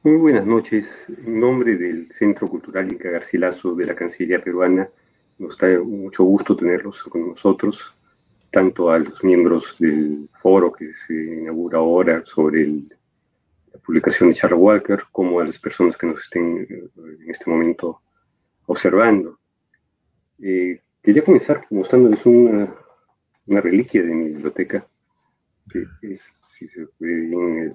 Muy buenas noches. En nombre del Centro Cultural Inca Garcilaso de la Cancillería Peruana, nos da mucho gusto tenerlos con nosotros, tanto a los miembros del foro que se inaugura ahora sobre la publicación de Charles Walker, como a las personas que nos estén en este momento observando. Quería comenzar mostrándoles una reliquia de mi biblioteca, que es, si se ve bien,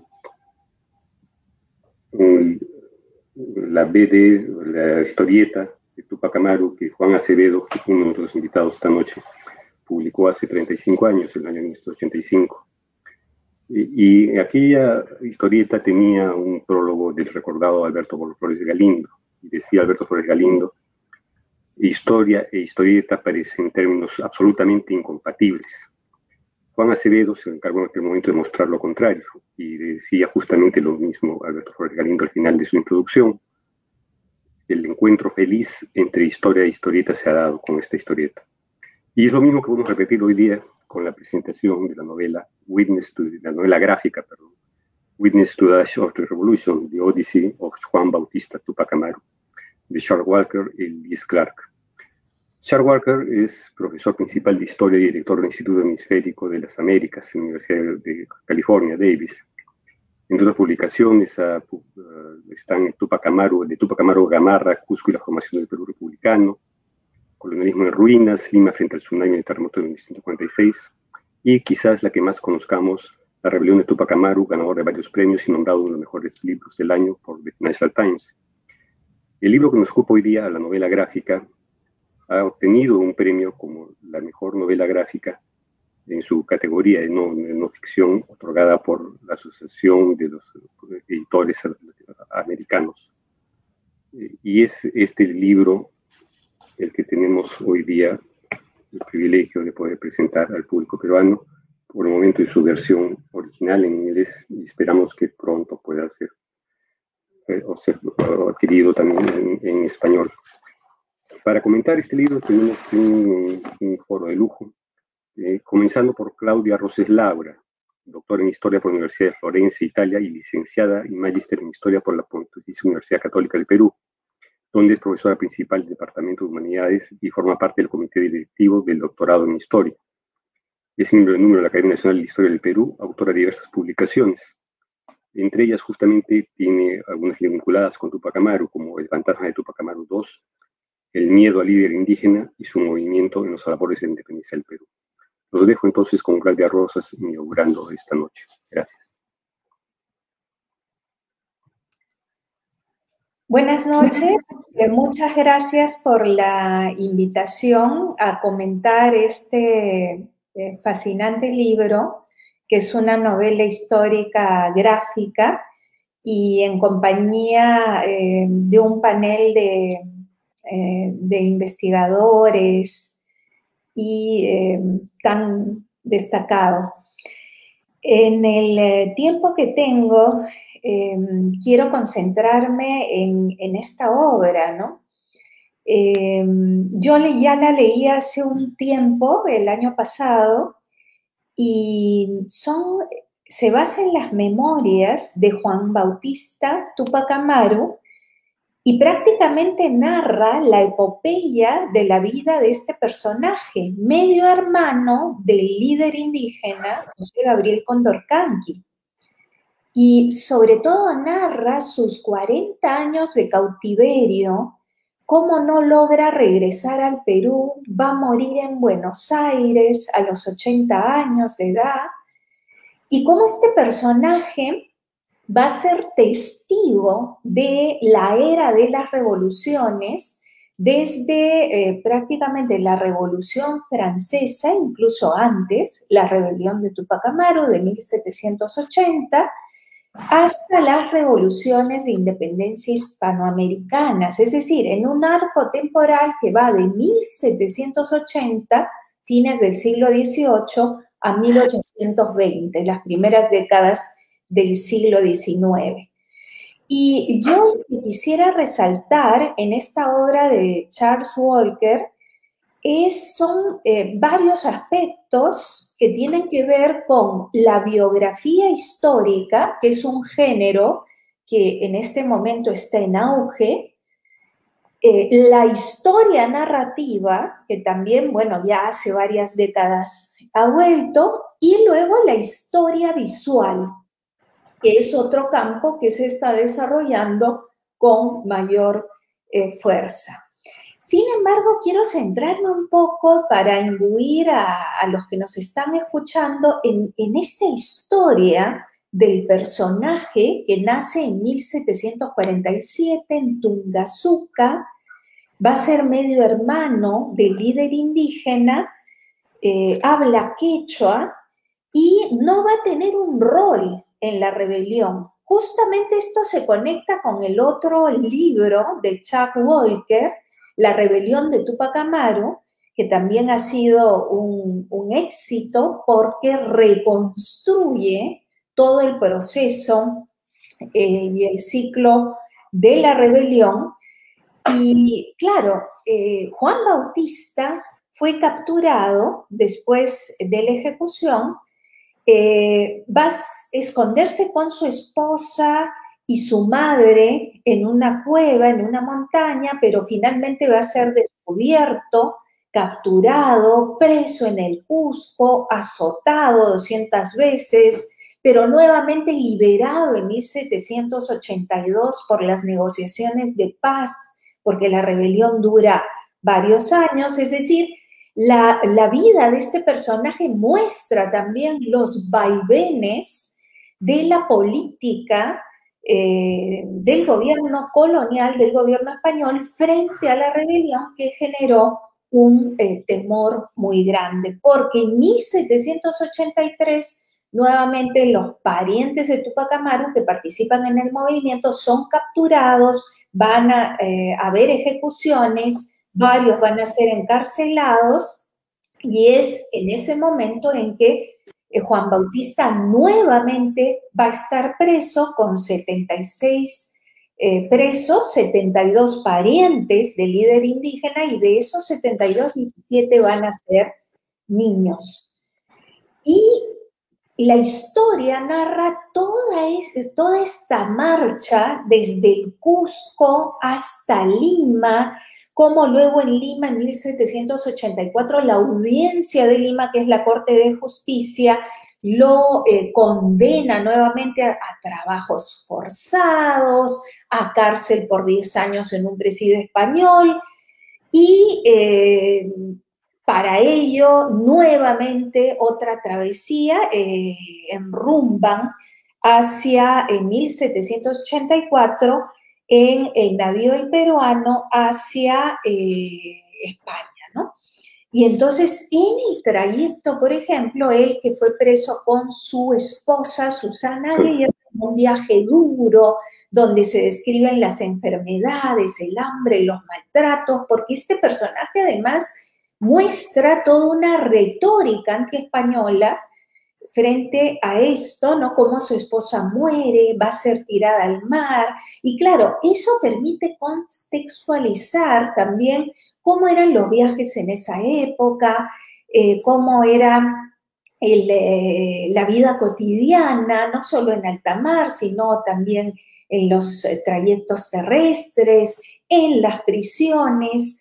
un, la BD, la historieta de Tupac Amaru, que Juan Acevedo, que fue uno de los invitados esta noche, publicó hace 35 años, en el año 1985. Y aquella historieta tenía un prólogo del recordado Alberto Flores Galindo, y decía Alberto Flores Galindo: historia e historieta parecen términos absolutamente incompatibles. Juan Acevedo se encargó en aquel momento de mostrar lo contrario, y decía justamente lo mismo Alberto Flores Galindo al final de su introducción: el encuentro feliz entre historia e historieta se ha dado con esta historieta. Y es lo mismo que vamos a repetir hoy día con la presentación de la novela la novela gráfica, perdón, Witness to the Dash of the Revolution, The Odyssey of Juan Bautista Tupac Amaru, de Charles Walker y Liz Clark. Charles Walker es profesor principal de Historia y director del Instituto Hemisférico de las Américas en la Universidad de California, Davis. Entre otras publicaciones están Tupac Amaru, de Tupac Amaru Gamarra, Cusco y la formación del Perú republicano, Colonialismo en ruinas, Lima frente al tsunami del terremoto de 1946, y quizás la que más conozcamos, La rebelión de Tupac Amaru, ganador de varios premios y nombrado uno de los mejores libros del año por The Financial Times. El libro que nos ocupa hoy día, la novela gráfica, ha obtenido un premio como la mejor novela gráfica en su categoría de no ficción, otorgada por la Asociación de los Editores Americanos. Y es este libro el que tenemos hoy día el privilegio de poder presentar al público peruano, por el momento en su versión original en inglés, y esperamos que pronto pueda ser adquirido también en español. Para comentar este libro tenemos un foro de lujo, comenzando por Claudia Roses Laura, doctora en Historia por la Universidad de Florencia, Italia, y licenciada y magíster en Historia por la Pontificia Universidad Católica del Perú, donde es profesora principal del Departamento de Humanidades y forma parte del comité directivo del doctorado en Historia. Es miembro del número de la Academia Nacional de Historia del Perú, autora de diversas publicaciones. Entre ellas, justamente, tiene algunas vinculadas con Tupac Amaru, como El fantasma de Tupac Amaru II, El miedo al líder indígena y su movimiento en los albores de la independencia del Perú. Los dejo entonces con Claudia Rosas inaugurando esta noche. Gracias. Buenas noches, muchas gracias por la invitación a comentar este fascinante libro, que es una novela histórica gráfica y en compañía de un panel de investigadores y tan destacado. En el tiempo que tengo, quiero concentrarme en esta obra, ¿no? Yo ya la leí hace un tiempo, el año pasado, y se basa en las memorias de Juan Bautista Tupac Amaru y prácticamente narra la epopeya de la vida de este personaje, medio hermano del líder indígena José Gabriel Condorcanqui. Y sobre todo narra sus 40 años de cautiverio, cómo no logra regresar al Perú, va a morir en Buenos Aires a los 80 años de edad, y cómo este personaje va a ser testigo de la era de las revoluciones, desde prácticamente la Revolución Francesa, incluso antes, la rebelión de Tupac Amaru de 1780, hasta las revoluciones de independencia hispanoamericanas, es decir, en un arco temporal que va de 1780, fines del siglo XVIII, a 1820, las primeras décadas del siglo XIX. Y yo quisiera resaltar en esta obra de Charles Walker son varios aspectos que tienen que ver con la biografía histórica, que es un género que en este momento está en auge, la historia narrativa, que también, bueno, ya hace varias décadas ha vuelto, y luego la historia visual, que es otro campo que se está desarrollando con mayor fuerza. Sin embargo, quiero centrarme un poco para imbuir a los que nos están escuchando en esta historia del personaje que nace en 1747 en Tungazuca, va a ser medio hermano del líder indígena, habla quechua y no va a tener un rol en la rebelión. Justamente esto se conecta con el otro libro de Chuck Walker, La rebelión de Tupac Amaru, que también ha sido un éxito porque reconstruye todo el proceso y el ciclo de la rebelión. Y claro, Juan Bautista fue capturado después de la ejecución, va a esconderse con su esposa y su madre en una cueva, en una montaña, pero finalmente va a ser descubierto, capturado, preso en el Cusco, azotado 200 veces, pero nuevamente liberado en 1782 por las negociaciones de paz, porque la rebelión dura varios años, es decir, la vida de este personaje muestra también los vaivenes de la política del gobierno colonial, del gobierno español, frente a la rebelión que generó un temor muy grande, porque en 1783 nuevamente los parientes de Tupac Amaru que participan en el movimiento son capturados, van a haber ejecuciones, varios van a ser encarcelados, y es en ese momento en que Juan Bautista nuevamente va a estar preso con 76 presos, 72 parientes del líder indígena, y de esos 72, 17 van a ser niños. Y la historia narra toda esta marcha desde el Cusco hasta Lima, como luego en Lima, en 1784, la audiencia de Lima, que es la Corte de Justicia, lo condena nuevamente a trabajos forzados, a cárcel por 10 años en un presidio español, y para ello, nuevamente, otra travesía, enrumban hacia 1784 en el navío El Peruano hacia España, ¿no? Y entonces, en el trayecto, por ejemplo, él que fue preso con su esposa, Susana Aguirre, un viaje duro, donde se describen las enfermedades, el hambre, los maltratos, porque este personaje además muestra toda una retórica antiespañola frente a esto, ¿no? Cómo su esposa muere, va a ser tirada al mar, y claro, eso permite contextualizar también cómo eran los viajes en esa época, cómo era la vida cotidiana, no solo en alta mar, sino también en los trayectos terrestres, en las prisiones,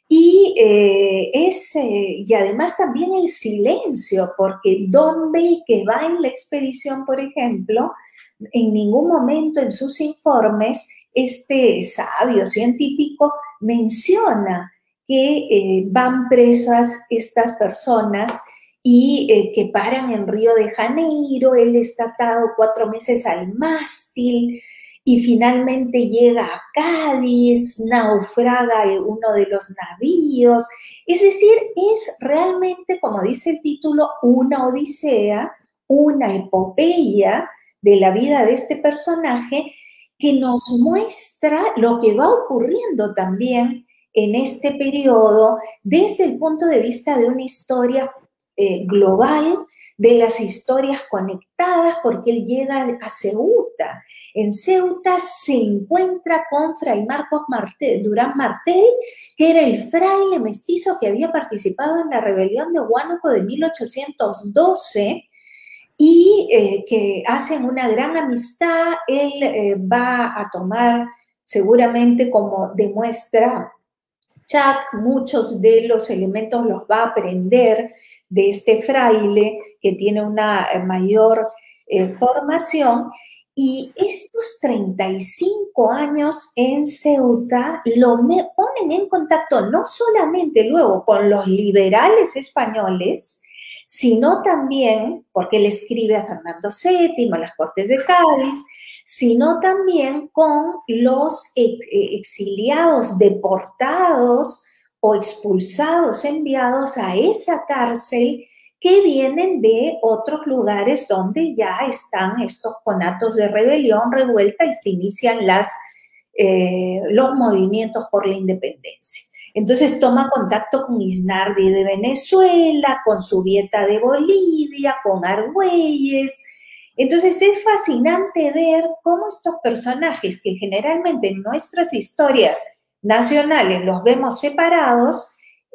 y además también el silencio, porque Dombey, que va en la expedición, por ejemplo, en ningún momento en sus informes, este sabio científico menciona que van presas estas personas y que paran en Río de Janeiro, él está atado 4 meses al mástil, y finalmente llega a Cádiz, naufraga uno de los navíos. Es decir, es realmente, como dice el título, una odisea, una epopeya de la vida de este personaje que nos muestra lo que va ocurriendo también en este periodo desde el punto de vista de una historia global, de las historias conectadas, porque él llega a Ceuta. En Ceuta se encuentra con Fray Marcos Durán Martel, que era el fraile mestizo que había participado en la rebelión de Huánuco de 1812, y que hacen una gran amistad. Él va a tomar, seguramente como demuestra Chuck, muchos de los elementos los va a aprender de este fraile que tiene una mayor formación, y estos 35 años en Ceuta lo ponen en contacto no solamente luego con los liberales españoles, sino también, porque él escribe a Fernando VII, a las Cortes de Cádiz, sino también con los exiliados, deportados o expulsados, enviados a esa cárcel, que vienen de otros lugares donde ya están estos conatos de rebelión, revuelta, y se inician los movimientos por la independencia. Entonces toma contacto con Isnardi de Venezuela, con Subieta de Bolivia, con Argüelles. Entonces es fascinante ver cómo estos personajes, que generalmente en nuestras historias nacionales los vemos separados,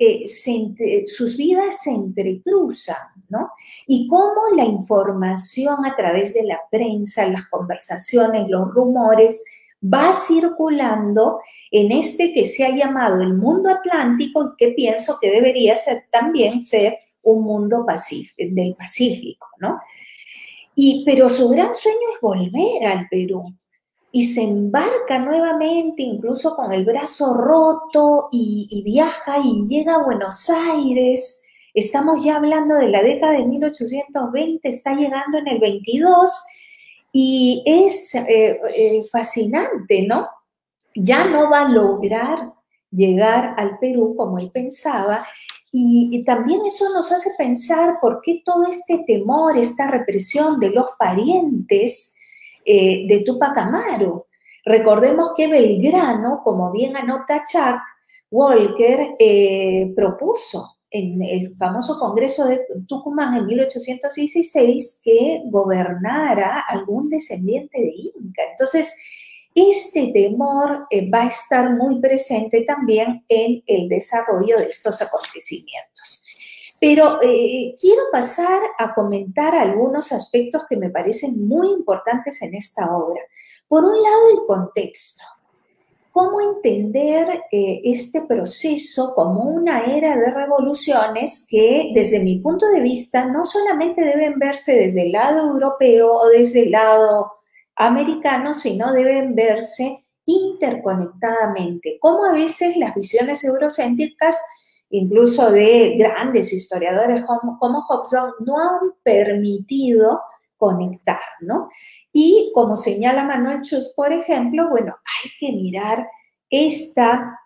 sus vidas se entrecruzan, ¿no? Y cómo la información a través de la prensa, las conversaciones, los rumores, va circulando en este que se ha llamado el mundo atlántico, y que pienso que debería también ser un mundo del Pacífico, ¿no? Pero su gran sueño es volver al Perú, y se embarca nuevamente, incluso con el brazo roto, y viaja y llega a Buenos Aires. Estamos ya hablando de la década de 1820, está llegando en el 22, y es fascinante, ¿no? Ya no va a lograr llegar al Perú como él pensaba, y también eso nos hace pensar por qué todo este temor, esta represión de los parientes de Túpac Amaru. Recordemos que Belgrano, como bien anota Chuck Walker, propuso en el famoso Congreso de Tucumán en 1816 que gobernara algún descendiente de Inca. Entonces, este temor va a estar muy presente también en el desarrollo de estos acontecimientos. Pero quiero pasar a comentar algunos aspectos que me parecen muy importantes en esta obra. Por un lado, el contexto. ¿Cómo entender este proceso como una era de revoluciones que, desde mi punto de vista, no solamente deben verse desde el lado europeo o desde el lado americano, sino deben verse interconectadamente? Cómo a veces las visiones eurocéntricas, incluso de grandes historiadores como Hobson, no han permitido conectar, ¿no? Y como señala Manuel Chus, por ejemplo, bueno, hay que mirar esta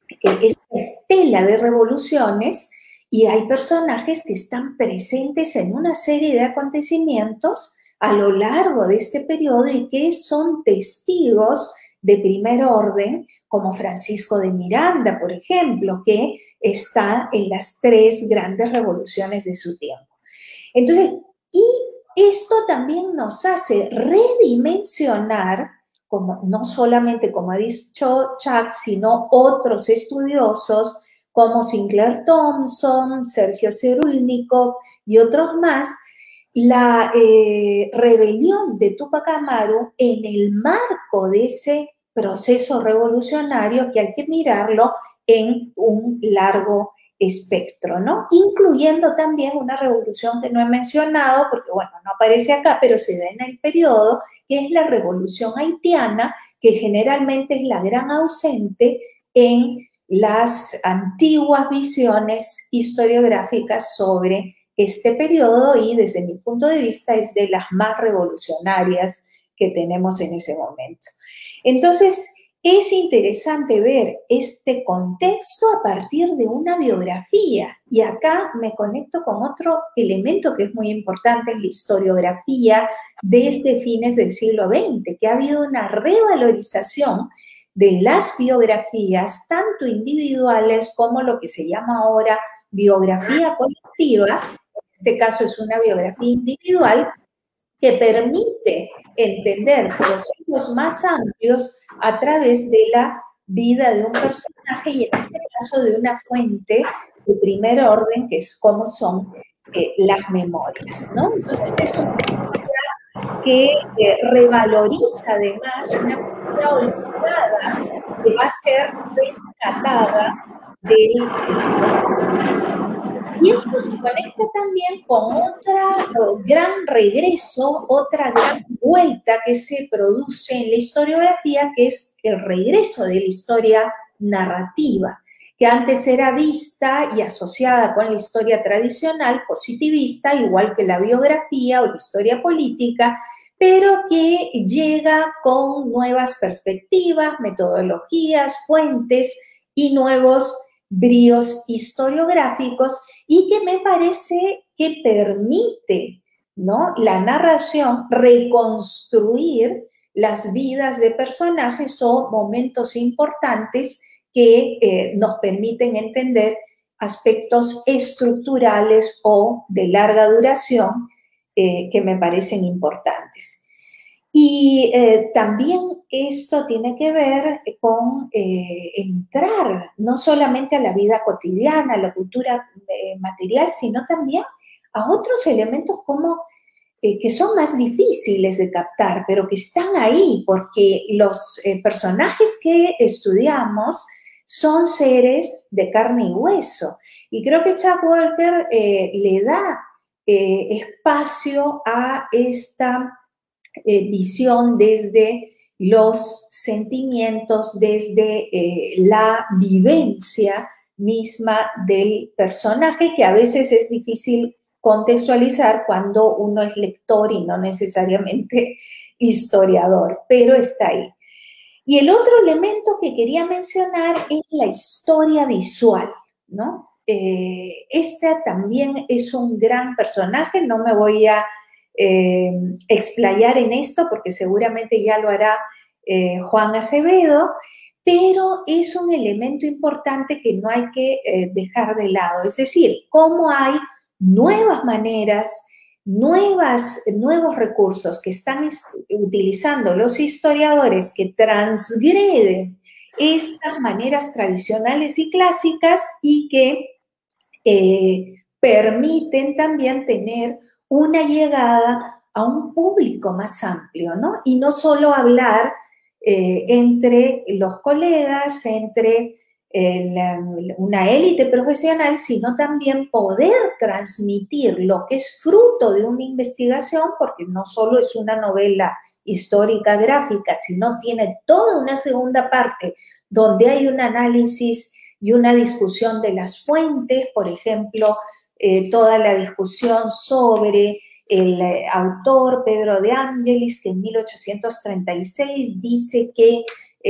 estela de revoluciones, y hay personajes que están presentes en una serie de acontecimientos a lo largo de este periodo y que son testigos de primer orden, como Francisco de Miranda, por ejemplo, que está en las 3 grandes revoluciones de su tiempo. Entonces, y esto también nos hace redimensionar, como, no solamente como ha dicho Chuck, sino otros estudiosos como Sinclair Thompson, Sergio Cerulnikov y otros más, la rebelión de Túpac Amaru en el marco de ese proceso revolucionario que hay que mirarlo en un largo espectro, ¿no? Incluyendo también una revolución que no he mencionado, porque bueno, no aparece acá, pero se da en el periodo, que es la revolución haitiana, que generalmente es la gran ausente en las antiguas visiones historiográficas sobre este periodo, y desde mi punto de vista es de las más revolucionarias que tenemos en ese momento. Entonces, es interesante ver este contexto a partir de una biografía, y acá me conecto con otro elemento que es muy importante en la historiografía desde fines del siglo XX, que ha habido una revalorización de las biografías, tanto individuales como lo que se llama ahora biografía colectiva. En este caso es una biografía individual que permite entender procesos más amplios a través de la vida de un personaje, y en este caso de una fuente de primer orden, que es como son las memorias, ¿no? Entonces es una figura que revaloriza además una figura olvidada que va a ser rescatada del y esto se conecta también con otro gran regreso, otra gran vuelta que se produce en la historiografía, que es el regreso de la historia narrativa, que antes era vista y asociada con la historia tradicional, positivista, igual que la biografía o la historia política, pero que llega con nuevas perspectivas, metodologías, fuentes y nuevos bríos historiográficos y que me parece que permite, ¿no?, la narración reconstruir las vidas de personajes o momentos importantes que nos permiten entender aspectos estructurales o de larga duración que me parecen importantes. Y también esto tiene que ver con entrar no solamente a la vida cotidiana, a la cultura material, sino también a otros elementos como que son más difíciles de captar, pero que están ahí, porque los personajes que estudiamos son seres de carne y hueso. Y creo que Chuck Walker le da espacio a esta visión desde los sentimientos, desde la vivencia misma del personaje, que a veces es difícil contextualizar cuando uno es lector y no necesariamente historiador, pero está ahí. Y el otro elemento que quería mencionar es la historia visual, ¿no? Este también es un gran personaje, no me voy a explayar en esto porque seguramente ya lo hará Juan Acevedo, pero es un elemento importante que no hay que dejar de lado, es decir, cómo hay nuevas maneras, nuevos recursos que están utilizando los historiadores que transgreden estas maneras tradicionales y clásicas y que permiten también tener una llegada a un público más amplio, ¿no? Y no solo hablar entre los colegas, entre una élite profesional, sino también poder transmitir lo que es fruto de una investigación, porque no solo es una novela histórica gráfica, sino tiene toda una segunda parte donde hay un análisis y una discusión de las fuentes, por ejemplo, toda la discusión sobre el autor Pedro de Angelis, que en 1836 dice que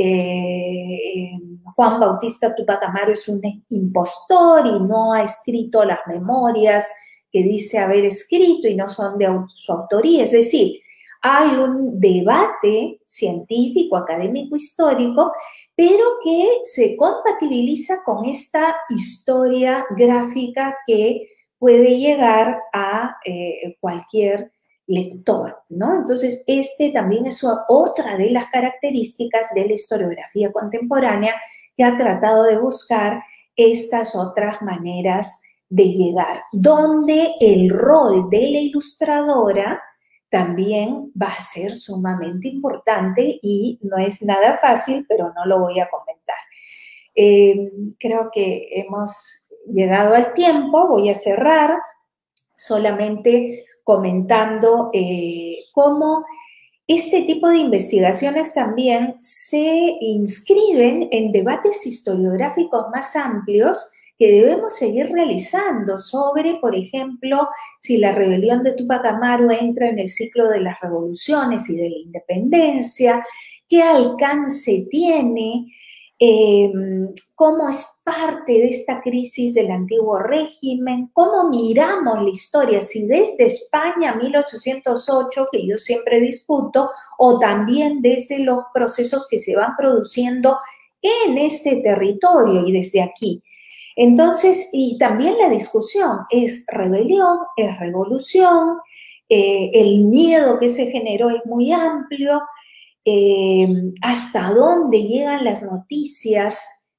Juan Bautista Túpac Amaru es un impostor y no ha escrito las memorias que dice haber escrito y no son de su autoría. Es decir, hay un debate científico, académico, histórico, pero que se compatibiliza con esta historia gráfica que puede llegar a cualquier lector, ¿no? Entonces, este también es otra de las características de la historiografía contemporánea que ha tratado de buscar estas otras maneras de llegar, donde el rol de la ilustradora también va a ser sumamente importante y no es nada fácil, pero no lo voy a comentar. Creo que hemos llegado al tiempo, voy a cerrar solamente comentando cómo este tipo de investigaciones también se inscriben en debates historiográficos más amplios que debemos seguir realizando sobre, por ejemplo, si la rebelión de Túpac Amaru entra en el ciclo de las revoluciones y de la independencia, qué alcance tiene, cómo es parte de esta crisis del antiguo régimen, cómo miramos la historia, si desde España 1808, que yo siempre discuto, o también desde los procesos que se van produciendo en este territorio y desde aquí. Entonces, y también la discusión, ¿es rebelión? ¿Es revolución? El miedo que se generó es muy amplio. Hasta dónde llegan las noticias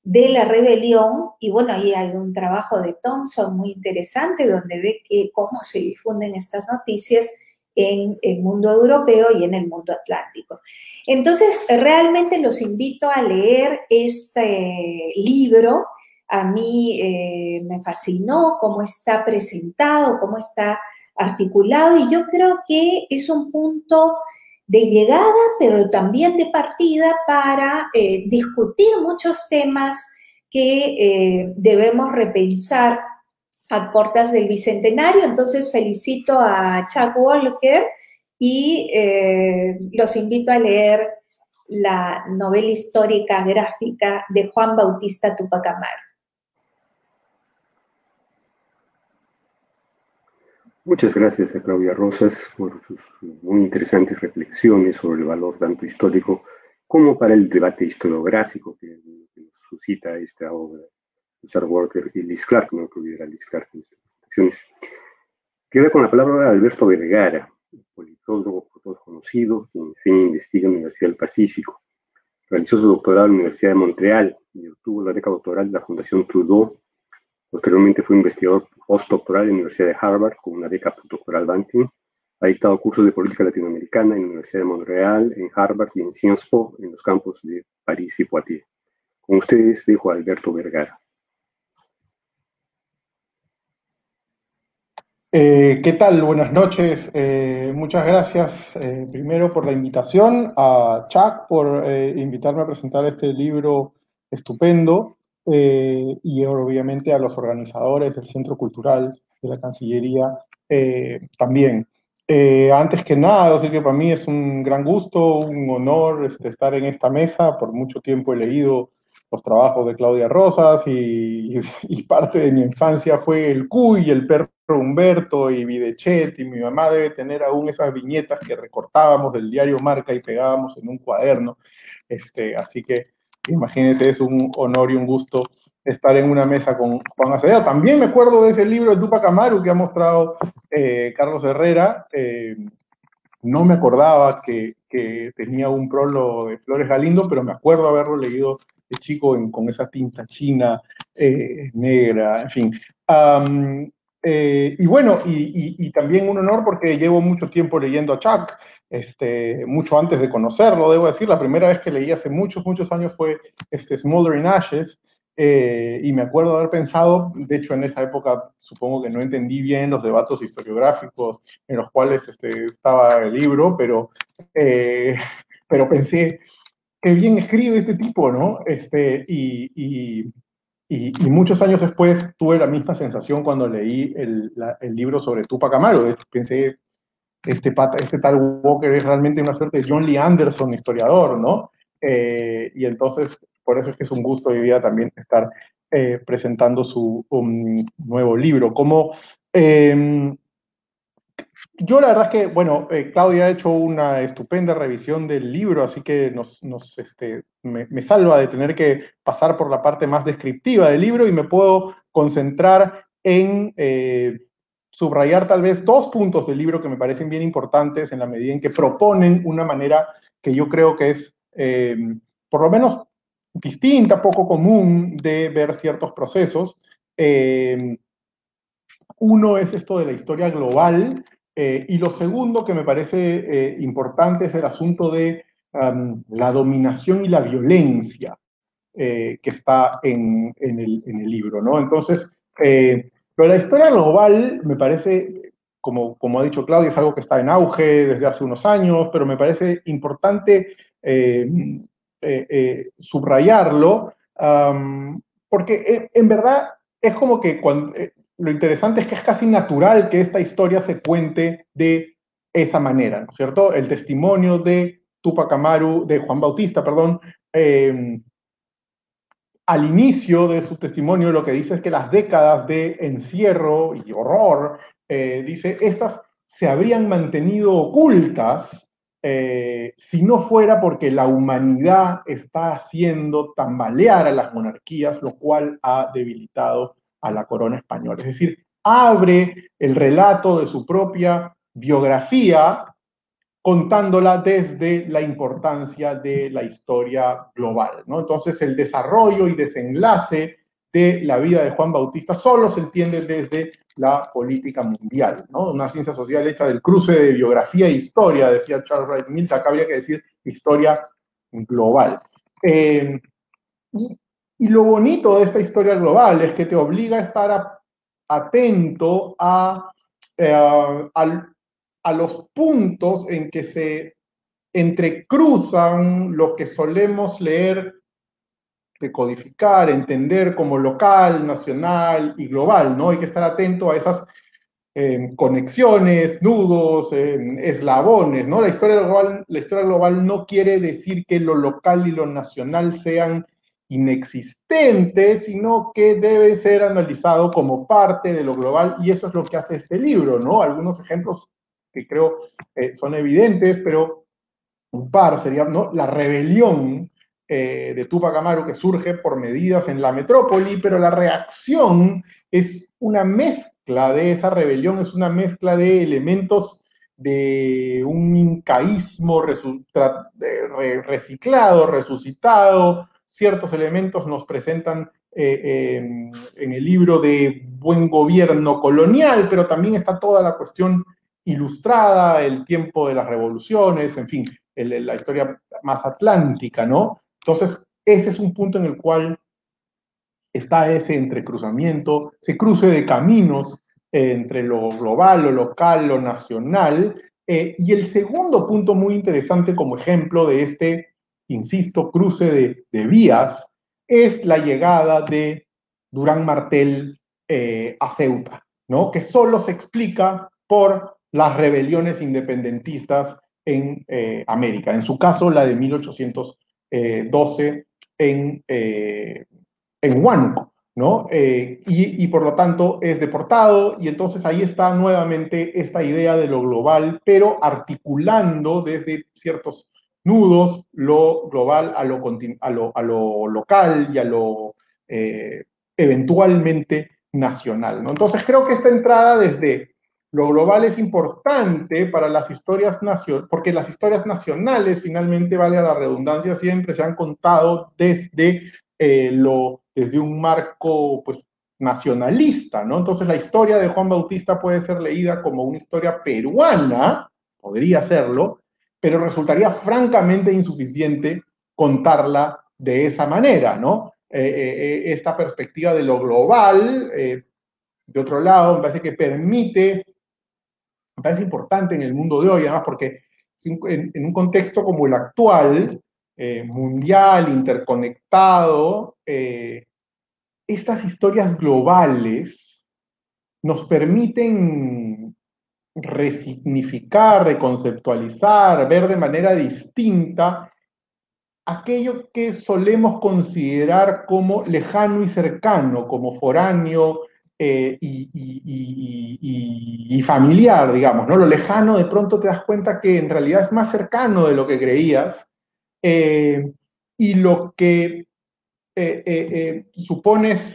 de la rebelión, y bueno, ahí hay un trabajo de Thompson muy interesante donde ve cómo se difunden estas noticias en el mundo europeo y en el mundo atlántico. Entonces, realmente los invito a leer este libro. A mí me fascinó cómo está presentado, cómo está articulado, y yo creo que es un punto de llegada, pero también de partida para discutir muchos temas que debemos repensar a puertas del Bicentenario. Entonces felicito a Chuck Walker y los invito a leer la novela histórica gráfica de Juan Bautista Túpac Amaru. Muchas gracias a Claudia Rosas por sus muy interesantes reflexiones sobre el valor tanto histórico como para el debate historiográfico que suscita esta obra de Chuck Walker y Liz Clark, no que hubiera Liz Clark en estas presentaciones. Queda con la palabra Alberto Vergara, politólogo por todos conocido, que enseña e investiga en la Universidad del Pacífico. Realizó su doctorado en la Universidad de Montreal y obtuvo la beca doctoral de la Fundación Trudeau. Posteriormente fue investigador postdoctoral en la Universidad de Harvard con una beca postdoctoral Banting. Ha dictado cursos de política latinoamericana en la Universidad de Montreal, en Harvard y en Sciences Po en los campus de París y Poitiers. Con ustedes dejo a Alberto Vergara. ¿Qué tal? Buenas noches. Muchas gracias primero por la invitación, a Chuck por invitarme a presentar este libro estupendo y obviamente a los organizadores del Centro Cultural de la Cancillería también. Antes que nada, decir que para mí es un gran gusto, un honor estar en esta mesa. Por mucho tiempo he leído los trabajos de Claudia Rosas y parte de mi infancia fue el Cuy, el perro Humberto y Videchet, y mi mamá debe tener aún esas viñetas que recortábamos del diario Marca y pegábamos en un cuaderno. Así que imagínense, es un honor y un gusto estar en una mesa con Juan Acevedo. También me acuerdo de ese libro de Túpac Amaru que ha mostrado Carlos Herrera. No me acordaba que tenía un prólogo de Flores Galindo, pero me acuerdo haberlo leído de chico con esa tinta china negra, en fin. Y bueno, y también un honor porque llevo mucho tiempo leyendo a Chuck, mucho antes de conocerlo, debo decir. La primera vez que leí hace muchos, muchos años fue Smoldering Ashes, y me acuerdo haber pensado, de hecho en esa época supongo que no entendí bien los debates historiográficos en los cuales estaba el libro, pero pensé, qué bien escribe este tipo, ¿no? Y muchos años después tuve la misma sensación cuando leí el libro sobre Túpac Amaru. De hecho, pensé, este tal Walker es realmente una suerte de John Lee Anderson, historiador, ¿no? Y entonces, por eso es que es un gusto hoy día también estar presentando su nuevo libro. Yo la verdad es que, bueno, Claudia ha hecho una estupenda revisión del libro, así que me salva de tener que pasar por la parte más descriptiva del libro y me puedo concentrar en subrayar tal vez dos puntos del libro que me parecen bien importantes en la medida en que proponen una manera que yo creo que es, por lo menos, distinta, poco común de ver ciertos procesos. Uno es esto de la historia global, y lo segundo que me parece importante es el asunto de la dominación y la violencia que está en el libro, ¿no? Entonces, pero la historia global me parece, como ha dicho Claudia, es algo que está en auge desde hace unos años, pero me parece importante subrayarlo, porque en verdad es como que lo interesante es que es casi natural que esta historia se cuente de esa manera, ¿no es cierto? El testimonio de Túpac Amaru, de Juan Bautista, perdón, al inicio de su testimonio lo que dice es que las décadas de encierro y horror, dice, estas se habrían mantenido ocultas si no fuera porque la humanidad está haciendo tambalear a las monarquías, lo cual ha debilitado a la corona española. Es decir, abre el relato de su propia biografía contándola desde la importancia de la historia global, ¿no? Entonces, el desarrollo y desenlace de la vida de Juan Bautista solo se entiende desde la política mundial, ¿no? Una ciencia social hecha del cruce de biografía e historia, decía Charles Wright Mills, acá habría que decir historia global. Y lo bonito de esta historia global es que te obliga a estar atento a los puntos en que se entrecruzan lo que solemos leer, decodificar, entender como local, nacional y global, ¿no? Hay que estar atento a esas conexiones, nudos, eslabones, ¿no? La historia global no quiere decir que lo local y lo nacional sean inexistentes, sino que debe ser analizado como parte de lo global, y eso es lo que hace este libro, ¿no? Algunos ejemplos que creo son evidentes, pero un par sería, ¿no? La rebelión de Túpac Amaru, que surge por medidas en la metrópoli, pero la reacción es una mezcla de esa rebelión, es una mezcla de elementos de un incaísmo reciclado, resucitado. Ciertos elementos nos presentan en el libro de buen gobierno colonial, pero también está toda la cuestión ilustrada, el tiempo de las revoluciones, en fin, la historia más atlántica, ¿no? Entonces, ese es un punto en el cual está ese entrecruzamiento, ese cruce de caminos entre lo global, lo local, lo nacional. Y el segundo punto muy interesante como ejemplo de este, insisto, cruce de vías, es la llegada de Durán Martel a Ceuta, ¿no? Que solo se explica por las rebeliones independentistas en América. En su caso, la de 1812 en Huánuco, ¿no? Y por lo tanto es deportado, y entonces ahí está nuevamente esta idea de lo global, pero articulando desde ciertos nudos lo global a lo local y a lo eventualmente nacional, ¿no? Entonces creo que esta entrada desde lo global es importante para las historias nacionales, porque las historias nacionales, finalmente, vale a la redundancia, siempre se han contado desde desde un marco, pues, nacionalista, ¿no? Entonces la historia de Juan Bautista puede ser leída como una historia peruana, podría serlo, pero resultaría francamente insuficiente contarla de esa manera, ¿no? Esta perspectiva de lo global, de otro lado, me parece que me parece importante en el mundo de hoy, además, porque en un contexto como el actual, mundial, interconectado, estas historias globales nos permiten resignificar, reconceptualizar, ver de manera distinta aquello que solemos considerar como lejano y cercano, como foráneo y familiar, digamos, ¿no? Lo lejano, de pronto te das cuenta que en realidad es más cercano de lo que creías, y lo que supones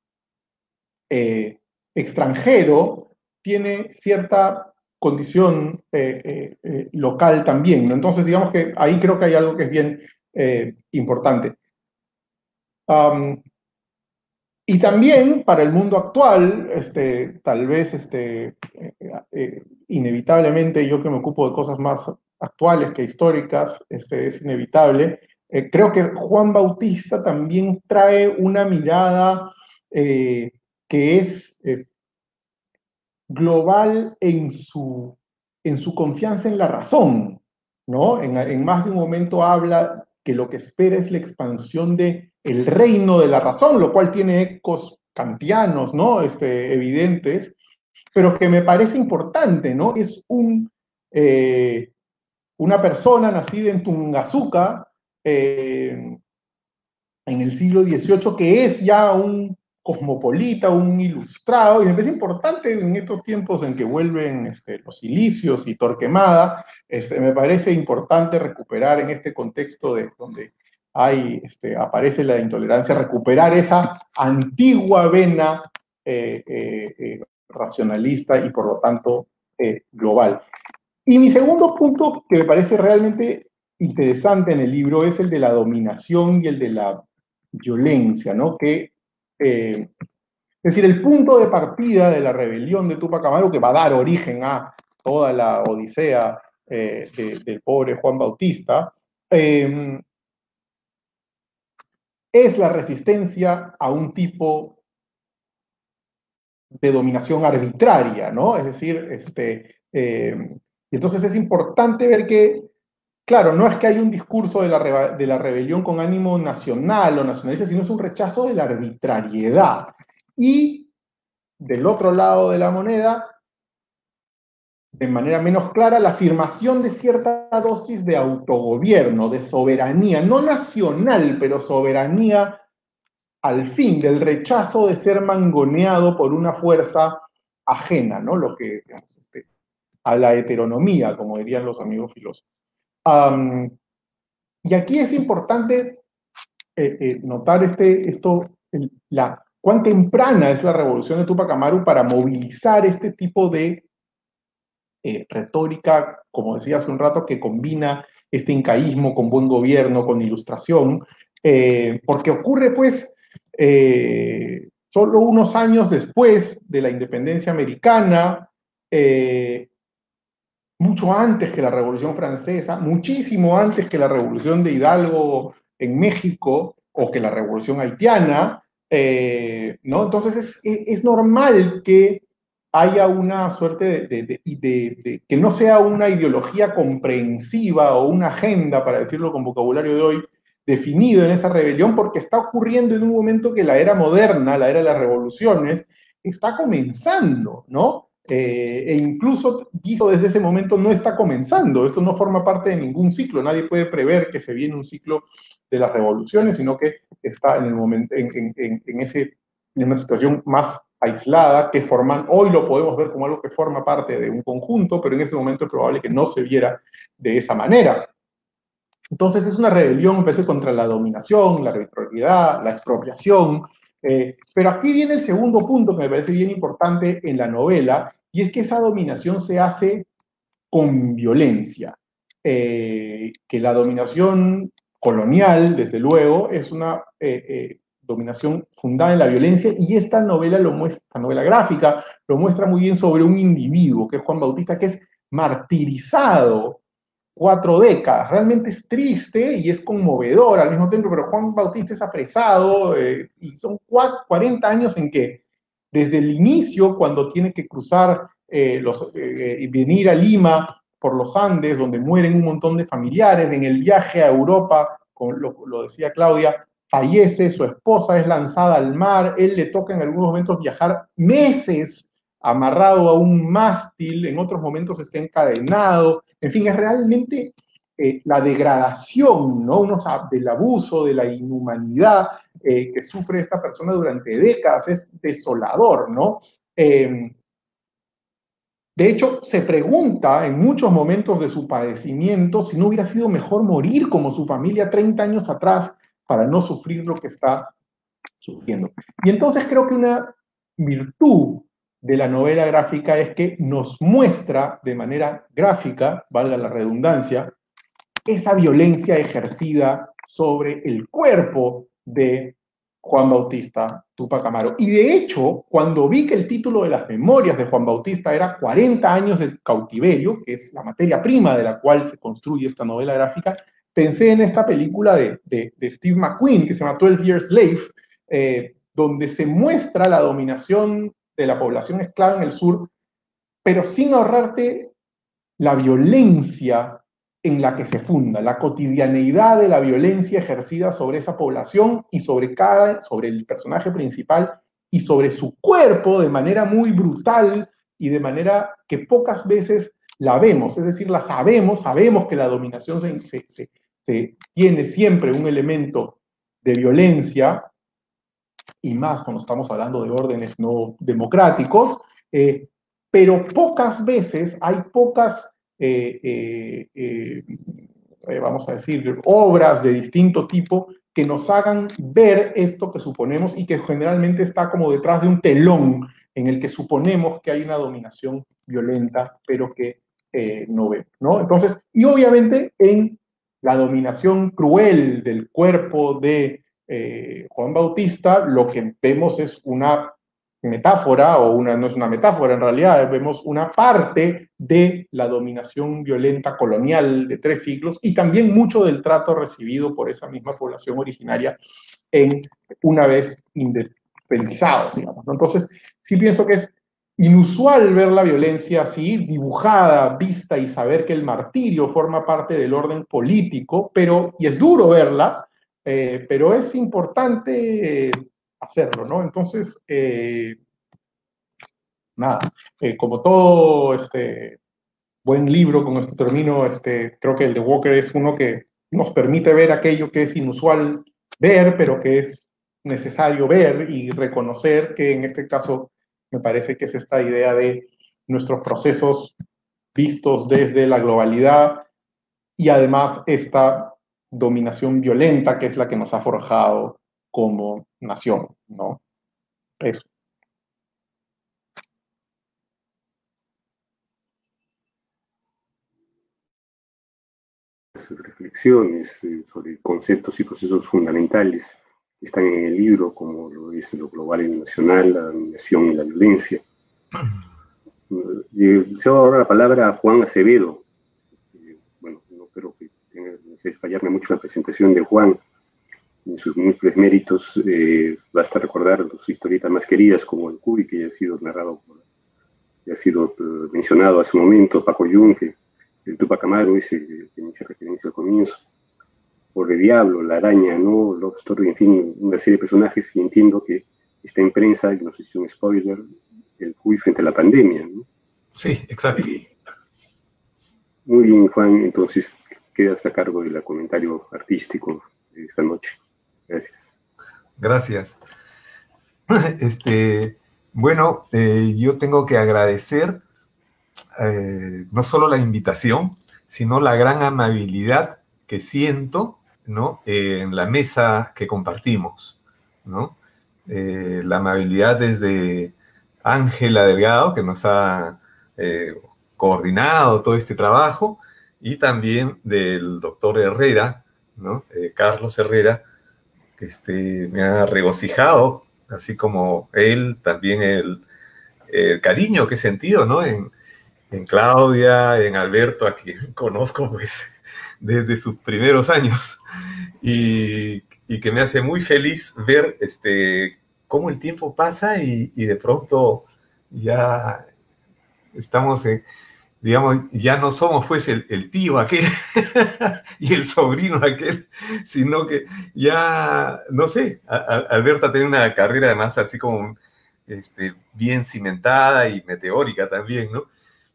extranjero tiene cierta condición local también, ¿no? Entonces, digamos que ahí creo que hay algo que es bien importante. Y también para el mundo actual, tal vez inevitablemente, yo que me ocupo de cosas más actuales que históricas, es inevitable. Creo que Juan Bautista también trae una mirada que es global en su confianza en la razón, ¿no? En más de un momento habla que lo que espera es la expansión del reino de la razón, lo cual tiene ecos kantianos, ¿no? Evidentes, pero que me parece importante, ¿no? Es una persona nacida en Tungazuca, en el siglo XVIII, que es ya un cosmopolita, un ilustrado, y me parece importante en estos tiempos en que vuelven los silicios y Torquemada, me parece importante recuperar en este contexto de donde aparece la intolerancia, recuperar esa antigua vena racionalista y por lo tanto global. Y mi segundo punto, que me parece realmente interesante en el libro, es el de la dominación y el de la violencia, ¿no? Es decir, el punto de partida de la rebelión de Túpac Amaru, que va a dar origen a toda la odisea del pobre Juan Bautista, es la resistencia a un tipo de dominación arbitraria, ¿no? Es decir, entonces es importante ver que, claro, no es que hay un discurso de la rebelión con ánimo nacional o nacionalista, sino es un rechazo de la arbitrariedad. Y del otro lado de la moneda, de manera menos clara, la afirmación de cierta dosis de autogobierno, de soberanía, no nacional, pero soberanía al fin, del rechazo de ser mangoneado por una fuerza ajena, ¿no? Lo que, digamos, a la heteronomía, como dirían los amigos filósofos. Y aquí es importante notar cuán temprana es la revolución de Túpac Amaru para movilizar este tipo de retórica, como decía hace un rato, que combina este incaísmo con buen gobierno, con ilustración, porque ocurre pues solo unos años después de la independencia americana, mucho antes que la Revolución Francesa, muchísimo antes que la Revolución de Hidalgo en México o que la Revolución Haitiana, ¿no? Entonces es normal que haya una suerte de que no sea una ideología comprensiva o una agenda, para decirlo con vocabulario de hoy, definido en esa rebelión, porque está ocurriendo en un momento que la era moderna, la era de las revoluciones, está comenzando, ¿no? E incluso visto desde ese momento no está comenzando, esto no forma parte de ningún ciclo, nadie puede prever que se viene un ciclo de las revoluciones, sino que está en el momento, en una situación más aislada, que hoy lo podemos ver como algo que forma parte de un conjunto, pero en ese momento es probable que no se viera de esa manera. Entonces es una rebelión, empecé contra la dominación, la arbitrariedad, la expropiación, pero aquí viene el segundo punto que me parece bien importante en la novela, y es que esa dominación se hace con violencia. Que la dominación colonial, desde luego, es una dominación fundada en la violencia, y esta novela esta novela gráfica, lo muestra muy bien sobre un individuo, que es Juan Bautista, que es martirizado 4 décadas. Realmente es triste y es conmovedor al mismo tiempo, pero Juan Bautista es apresado y son 40 años en que, desde el inicio, cuando tiene que cruzar y venir a Lima por los Andes, donde mueren un montón de familiares, en el viaje a Europa, como lo decía Claudia, fallece, su esposa es lanzada al mar, él le toca en algunos momentos viajar meses amarrado a un mástil, en otros momentos está encadenado, en fin, es realmente la degradación, ¿no? Del abuso, de la inhumanidad que sufre esta persona durante décadas, es desolador, ¿no? De hecho, se pregunta en muchos momentos de su padecimiento si no hubiera sido mejor morir como su familia 30 años atrás para no sufrir lo que está sufriendo. Y entonces creo que una virtud de la novela gráfica es que nos muestra de manera gráfica, valga la redundancia, esa violencia ejercida sobre el cuerpo de Juan Bautista Túpac Amaru. Y de hecho, cuando vi que el título de las memorias de Juan Bautista era 40 años de cautiverio, que es la materia prima de la cual se construye esta novela gráfica, pensé en esta película de Steve McQueen, que se llama 12 Years Slave, donde se muestra la dominación de la población esclava en el sur, pero sin ahorrarte la violencia en la que se funda, la cotidianeidad de la violencia ejercida sobre esa población y sobre el personaje principal y sobre su cuerpo de manera muy brutal y de manera que pocas veces la vemos, es decir, la sabemos que la dominación tiene siempre un elemento de violencia, y más cuando estamos hablando de órdenes no democráticos, pero pocas veces hay vamos a decir, obras de distinto tipo que nos hagan ver esto que suponemos y que generalmente está como detrás de un telón en el que suponemos que hay una dominación violenta, pero que no vemos, ¿no? Entonces, y obviamente en la dominación cruel del cuerpo de Juan Bautista, lo que vemos es una metáfora, no es una metáfora en realidad, vemos una parte de la dominación violenta colonial de 3 siglos y también mucho del trato recibido por esa misma población originaria una vez independizados, digamos, ¿no? Entonces, sí pienso que es inusual ver la violencia así, dibujada, vista y saber que el martirio forma parte del orden político, y es duro verla, pero es importante hacerlo, ¿no? Entonces, nada, como todo buen libro, con esto termino, creo que el de Walker es uno que nos permite ver aquello que es inusual ver, pero que es necesario ver y reconocer que en este caso me parece que es esta idea de nuestros procesos vistos desde la globalidad y además esta dominación violenta que es la que nos ha forjado como nación, ¿no? Eso. Reflexiones sobre conceptos y procesos fundamentales que están en el libro, como lo es lo global y lo nacional, la dominación y la violencia. Se va ahora la palabra a Juan Acevedo. Bueno, no creo que tenga que fallarme mucho la presentación de Juan en sus múltiples méritos. Basta recordar sus historietas más queridas, como el Cuy, que ya ha sido narrado, ya ha sido mencionado hace un momento, Paco Yunque, el Tupac Amaru, ese que me hice referencia al comienzo, por el Diablo, La Araña, ¿no? Love Story, en fin, una serie de personajes, y entiendo que está en prensa, y no sé si es un spoiler, el Cuy frente a la pandemia, ¿no? Sí, exacto. Muy bien, Juan, entonces quedas a cargo del comentario artístico de esta noche. Gracias. Gracias. Bueno, yo tengo que agradecer no solo la invitación, sino la gran amabilidad que siento, ¿no? En la mesa que compartimos, ¿no? La amabilidad desde Ángela Delgado, que nos ha coordinado todo este trabajo, y también del doctor Herrera, ¿no? Carlos Herrera, que me ha regocijado, así como él, también el cariño que he sentido, ¿no? En Claudia, en Alberto, a quien conozco pues desde sus primeros años, y que me hace muy feliz ver cómo el tiempo pasa y de pronto ya estamos digamos, ya no somos pues el tío aquel y el sobrino aquel, sino que ya, no sé, Alberta tiene una carrera además así como bien cimentada y meteórica también, ¿no?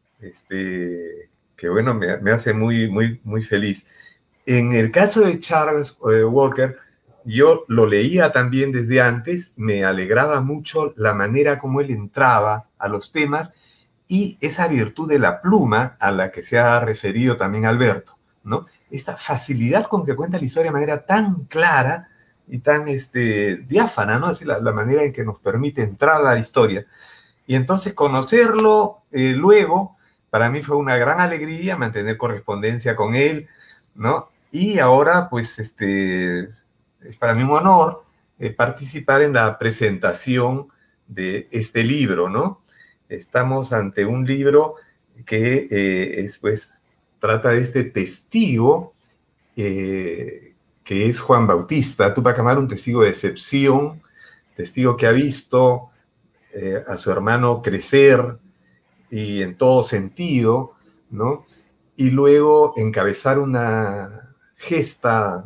Que bueno, me hace muy, muy, muy feliz. En el caso de Charles Walker, yo lo leía también desde antes, me alegraba mucho la manera como él entraba a los temas y esa virtud de la pluma a la que se ha referido también Alberto, ¿no? Esta facilidad con que cuenta la historia de manera tan clara y tan diáfana, ¿no? Así la manera en que nos permite entrar a la historia. Y entonces conocerlo luego, para mí fue una gran alegría mantener correspondencia con él, ¿no? Y ahora, pues, es para mí un honor participar en la presentación de este libro, ¿no? Estamos ante un libro que pues, trata de este testigo que es Juan Bautista, Tupac Amaru, un testigo de excepción, testigo que ha visto a su hermano crecer y en todo sentido, ¿no? Y luego encabezar una gesta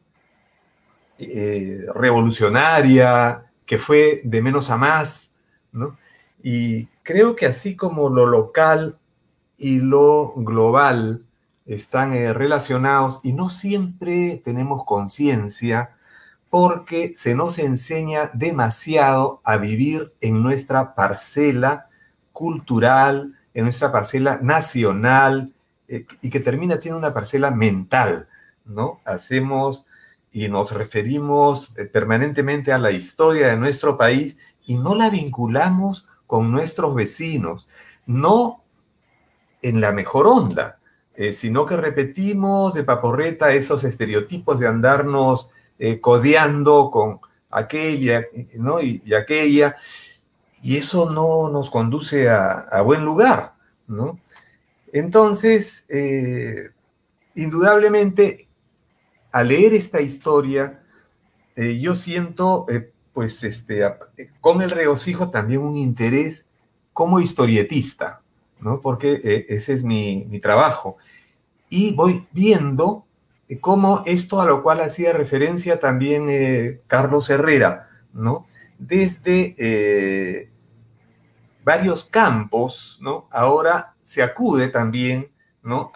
revolucionaria que fue de menos a más, ¿no? Y creo que así como lo local y lo global están relacionados y no siempre tenemos conciencia porque se nos enseña demasiado a vivir en nuestra parcela cultural, en nuestra parcela nacional, y que termina siendo una parcela mental, ¿no? Hacemos y nos referimos permanentemente a la historia de nuestro país y no la vinculamos con nuestros vecinos. No en la mejor onda, sino que repetimos de paporreta esos estereotipos de andarnos codeando con aquella, ¿no? y aquella, y eso no nos conduce a buen lugar, ¿no? Entonces, indudablemente, al leer esta historia, yo siento, pues, con el regocijo también un interés como historietista, ¿no? Porque ese es mi trabajo. Y voy viendo cómo esto a lo cual hacía referencia también Carlos Herrera, ¿no? Desde varios campos, ¿no? Ahora se acude también, ¿no?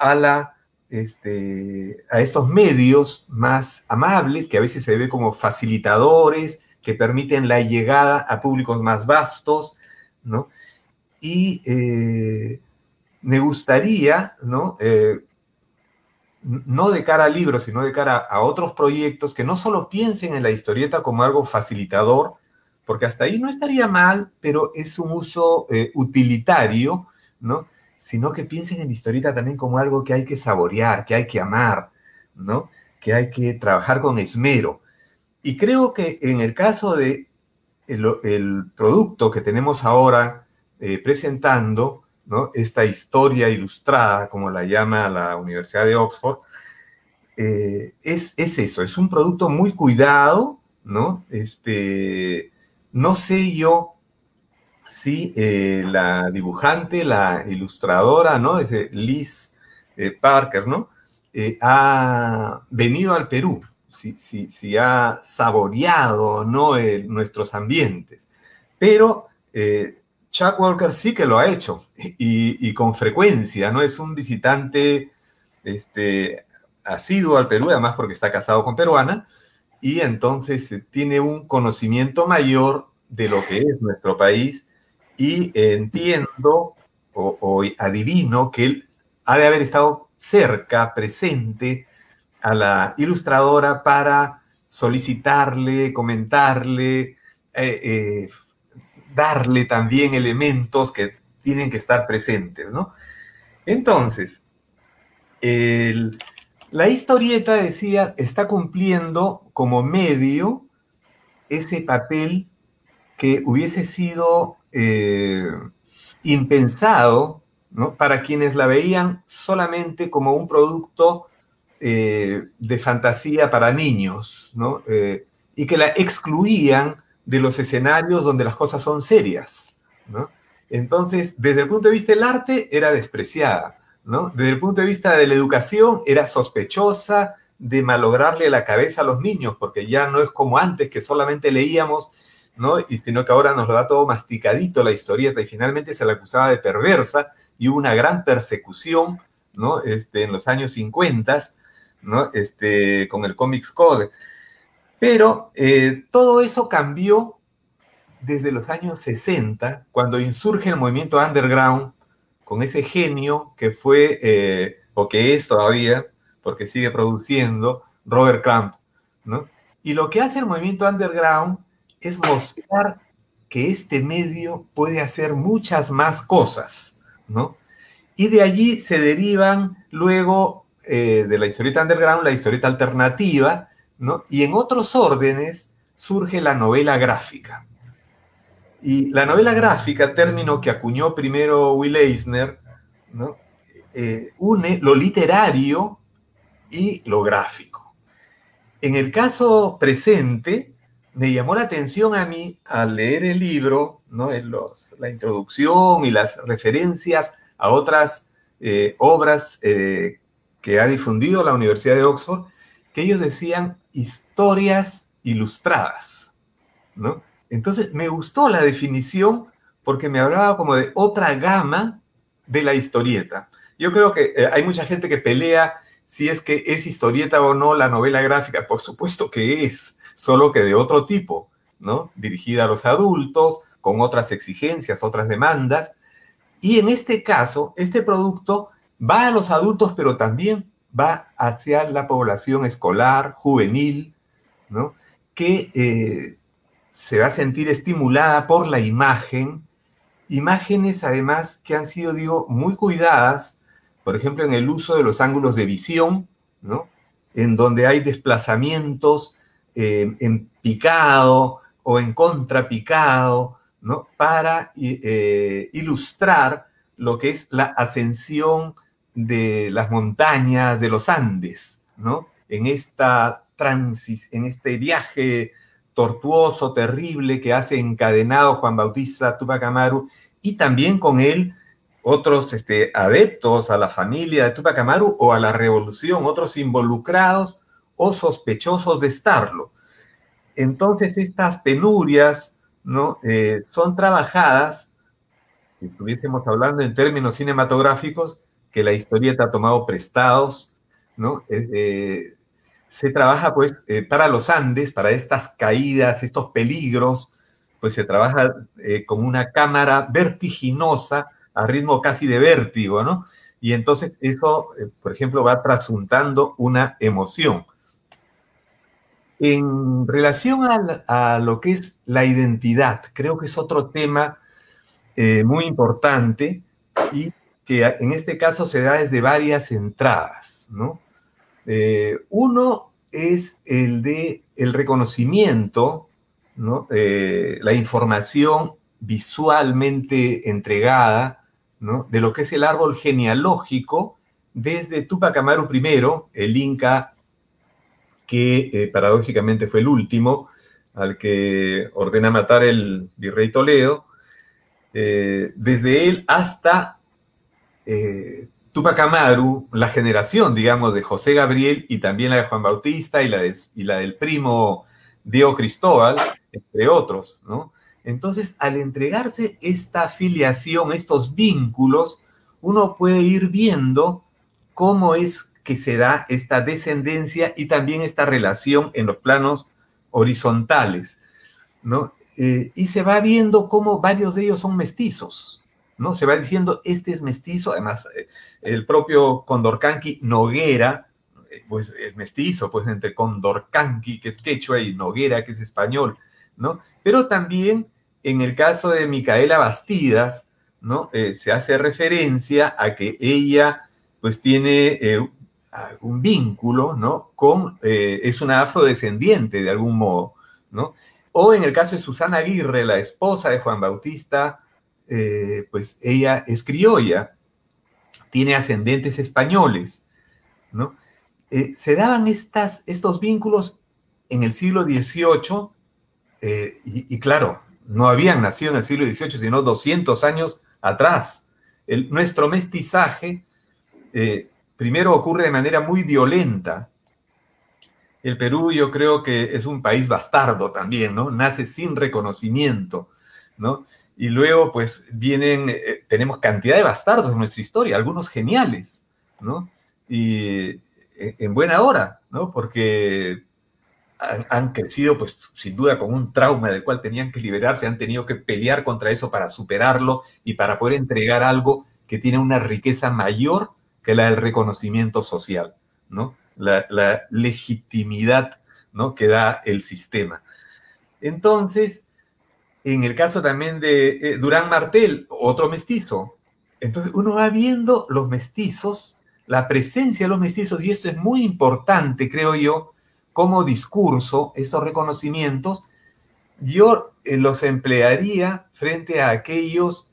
A estos medios más amables, que a veces se ve como facilitadores, que permiten la llegada a públicos más vastos, ¿no? Y me gustaría, ¿no? No de cara al libro, sino de cara a otros proyectos que no solo piensen en la historieta como algo facilitador, porque hasta ahí no estaría mal, pero es un uso utilitario, ¿no? Sino que piensen en la historieta también como algo que hay que saborear, que hay que amar, ¿no? Que hay que trabajar con esmero. Y creo que en el caso de el producto que tenemos ahora presentando, ¿no? Esta historia ilustrada, como la llama la Universidad de Oxford, es eso, es un producto muy cuidado, ¿no? No sé yo si la dibujante, la ilustradora, ¿no? Es Liz Parker, ¿no? Ha venido al Perú, si ha saboreado, ¿no? Nuestros ambientes. Pero Chuck Walker sí que lo ha hecho y con frecuencia, ¿no? Es un visitante asiduo al Perú, además porque está casado con peruana, y entonces tiene un conocimiento mayor de lo que es nuestro país y entiendo o adivino que él ha de haber estado cerca, presente a la ilustradora para solicitarle, comentarle, darle también elementos que tienen que estar presentes, ¿no? Entonces, la historieta, decía, está cumpliendo como medio ese papel que hubiese sido impensado, ¿no? Para quienes la veían solamente como un producto de fantasía para niños, ¿no? Y que la excluían de los escenarios donde las cosas son serias, ¿no? Entonces, desde el punto de vista del arte, era despreciada, ¿no? Desde el punto de vista de la educación, era sospechosa de malograrle la cabeza a los niños, porque ya no es como antes, que solamente leíamos, ¿no? Y sino que ahora nos lo da todo masticadito la historieta, y finalmente se la acusaba de perversa, y hubo una gran persecución, ¿no? En los años 50, ¿no? Con el Comics Code. Pero todo eso cambió desde los años 60, cuando insurge el movimiento underground, con ese genio que fue, o que es todavía, porque sigue produciendo, Robert Crumb, ¿no? Y lo que hace el movimiento underground es mostrar que este medio puede hacer muchas más cosas, ¿no? Y de allí se derivan luego de la historieta underground, la historieta alternativa, ¿no? Y en otros órdenes surge la novela gráfica. Y la novela gráfica, término que acuñó primero Will Eisner, ¿no? Une lo literario y lo gráfico. En el caso presente, me llamó la atención a mí al leer el libro, ¿no? La introducción y las referencias a otras obras que ha difundido la Universidad de Oxford, que ellos decían historias ilustradas, ¿no? Entonces me gustó la definición porque me hablaba como de otra gama de la historieta. Yo creo que hay mucha gente que pelea si es que es historieta o no la novela gráfica. Por supuesto que es, solo que de otro tipo, ¿no? Dirigida a los adultos, con otras exigencias, otras demandas. Y en este caso, este producto va a los adultos, pero también va hacia la población escolar, juvenil, ¿no? Que se va a sentir estimulada por la imagen imágenes además que han sido, digo, muy cuidadas, por ejemplo, en el uso de los ángulos de visión, ¿no? En donde hay desplazamientos en picado o en contrapicado, ¿no? Para ilustrar lo que es la ascensión de las montañas de los Andes, ¿no? En este viaje tortuoso, terrible que hace encadenado Juan Bautista Túpac Amaru, y también con él otros adeptos a la familia de Túpac Amaru o a la revolución, otros involucrados o sospechosos de estarlo. Entonces estas penurias, ¿no? Son trabajadas, si estuviésemos hablando en términos cinematográficos, que la historieta ha tomado prestados, ¿no? Se trabaja pues para los Andes, para estas caídas, estos peligros, pues se trabaja con una cámara vertiginosa a ritmo casi de vértigo, ¿no? Y entonces eso, por ejemplo, va trasuntando una emoción. En relación a lo que es la identidad, creo que es otro tema muy importante y que en este caso se da desde varias entradas, ¿no? Uno es el de el reconocimiento, ¿no? La información visualmente entregada, ¿no? De lo que es el árbol genealógico desde Túpac Amaru I, el inca que paradójicamente fue el último al que ordena matar el virrey Toledo, desde él hasta Túpac Amaru, la generación, digamos, de José Gabriel y también la de Juan Bautista y la del primo Diego Cristóbal, entre otros, ¿no? Entonces, al entregarse esta filiación, estos vínculos, uno puede ir viendo cómo es que se da esta descendencia y también esta relación en los planos horizontales, ¿no? Y se va viendo cómo varios de ellos son mestizos, ¿no? Se va diciendo, este es mestizo, además el propio Condorcanqui Noguera, pues es mestizo, pues entre Condorcanqui, que es quechua, y Noguera, que es español, ¿no? Pero también en el caso de Micaela Bastidas, ¿no? Se hace referencia a que ella, pues tiene un vínculo, ¿no? Es una afrodescendiente de algún modo, ¿no? O en el caso de Susana Aguirre, la esposa de Juan Bautista, pues ella es criolla, tiene ascendentes españoles, ¿no? Se daban estos vínculos en el siglo XVIII, y claro, no habían nacido en el siglo XVIII, sino 200 años atrás. Nuestro mestizaje primero ocurre de manera muy violenta. El Perú, yo creo que es un país bastardo también, ¿no? Nace sin reconocimiento, ¿no? Y luego, pues, tenemos cantidad de bastardos en nuestra historia, algunos geniales, ¿no? Y en buena hora, ¿no? Porque han crecido, pues, sin duda, con un trauma del cual tenían que liberarse, han tenido que pelear contra eso para superarlo y para poder entregar algo que tiene una riqueza mayor que la del reconocimiento social, ¿no? La legitimidad, ¿no? Que da el sistema. Entonces, en el caso también de Durán Martel, otro mestizo. Entonces, uno va viendo los mestizos, la presencia de los mestizos, y esto es muy importante, creo yo, como discurso, estos reconocimientos, yo los emplearía frente a aquellos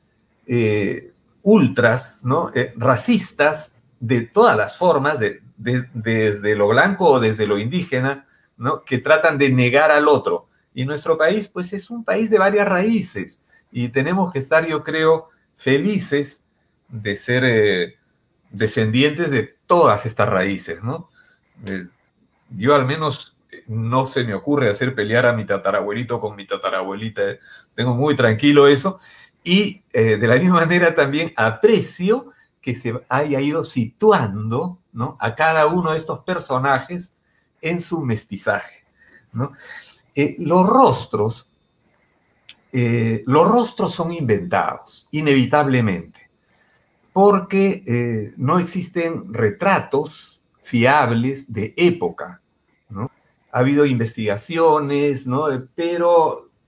ultras, ¿no? Racistas de todas las formas, desde lo blanco o desde lo indígena, ¿no? Que tratan de negar al otro. Y nuestro país, pues, es un país de varias raíces y tenemos que estar, yo creo, felices de ser descendientes de todas estas raíces, ¿no? Yo al menos no se me ocurre hacer pelear a mi tatarabuelito con mi tatarabuelita. Tengo muy tranquilo eso. Y de la misma manera también aprecio que se haya ido situando, ¿no? A cada uno de estos personajes en su mestizaje, ¿no? Los rostros son inventados, inevitablemente, porque no existen retratos fiables de época, ¿no? Ha habido investigaciones, ¿no? Pero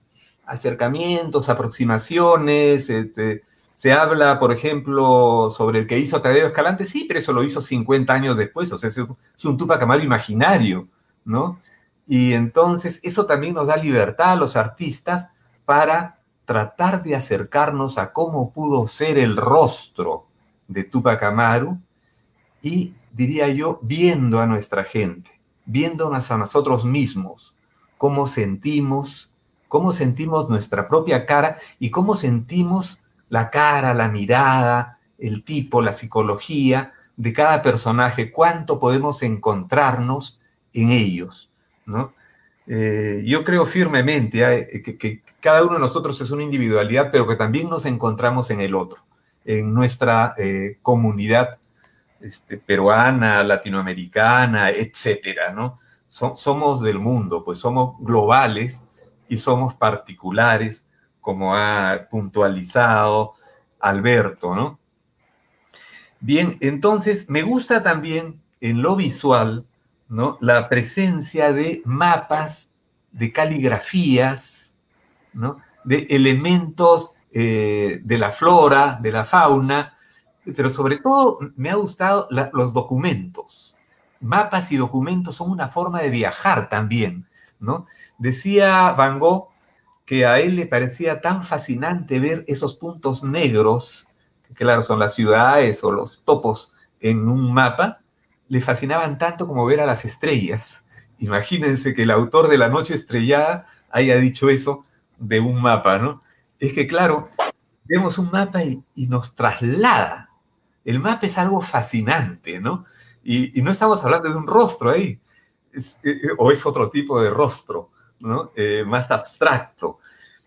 acercamientos, aproximaciones. Se habla, por ejemplo, sobre el que hizo Tadeo Escalante, sí, pero eso lo hizo 50 años después, o sea, es un Túpac Amaru imaginario, ¿no? Y entonces eso también nos da libertad a los artistas para tratar de acercarnos a cómo pudo ser el rostro de Túpac Amaru y, diría yo, viendo a nuestra gente, viéndonos a nosotros mismos, cómo sentimos nuestra propia cara y cómo sentimos la cara, la mirada, el tipo, la psicología de cada personaje, cuánto podemos encontrarnos en ellos, ¿no? Yo creo firmemente que cada uno de nosotros es una individualidad, pero que también nos encontramos en el otro, en nuestra comunidad peruana, latinoamericana, etcétera, ¿no? Somos del mundo, pues somos globales y somos particulares, como ha puntualizado Alberto, ¿no? Bien, entonces me gusta también en lo visual, ¿no?, la presencia de mapas, de caligrafías, ¿no?, de elementos de la flora, de la fauna, pero sobre todo me ha gustado los documentos. Mapas y documentos son una forma de viajar también, ¿no? Decía Van Gogh que a él le parecía tan fascinante ver esos puntos negros, que claro, son las ciudades o los topos en un mapa, le fascinaban tanto como ver a las estrellas. Imagínense que el autor de La Noche Estrellada haya dicho eso de un mapa, ¿no? Es que claro, vemos un mapa y nos traslada. El mapa es algo fascinante, ¿no? Y no estamos hablando de un rostro ahí, o es otro tipo de rostro, ¿no? Más abstracto.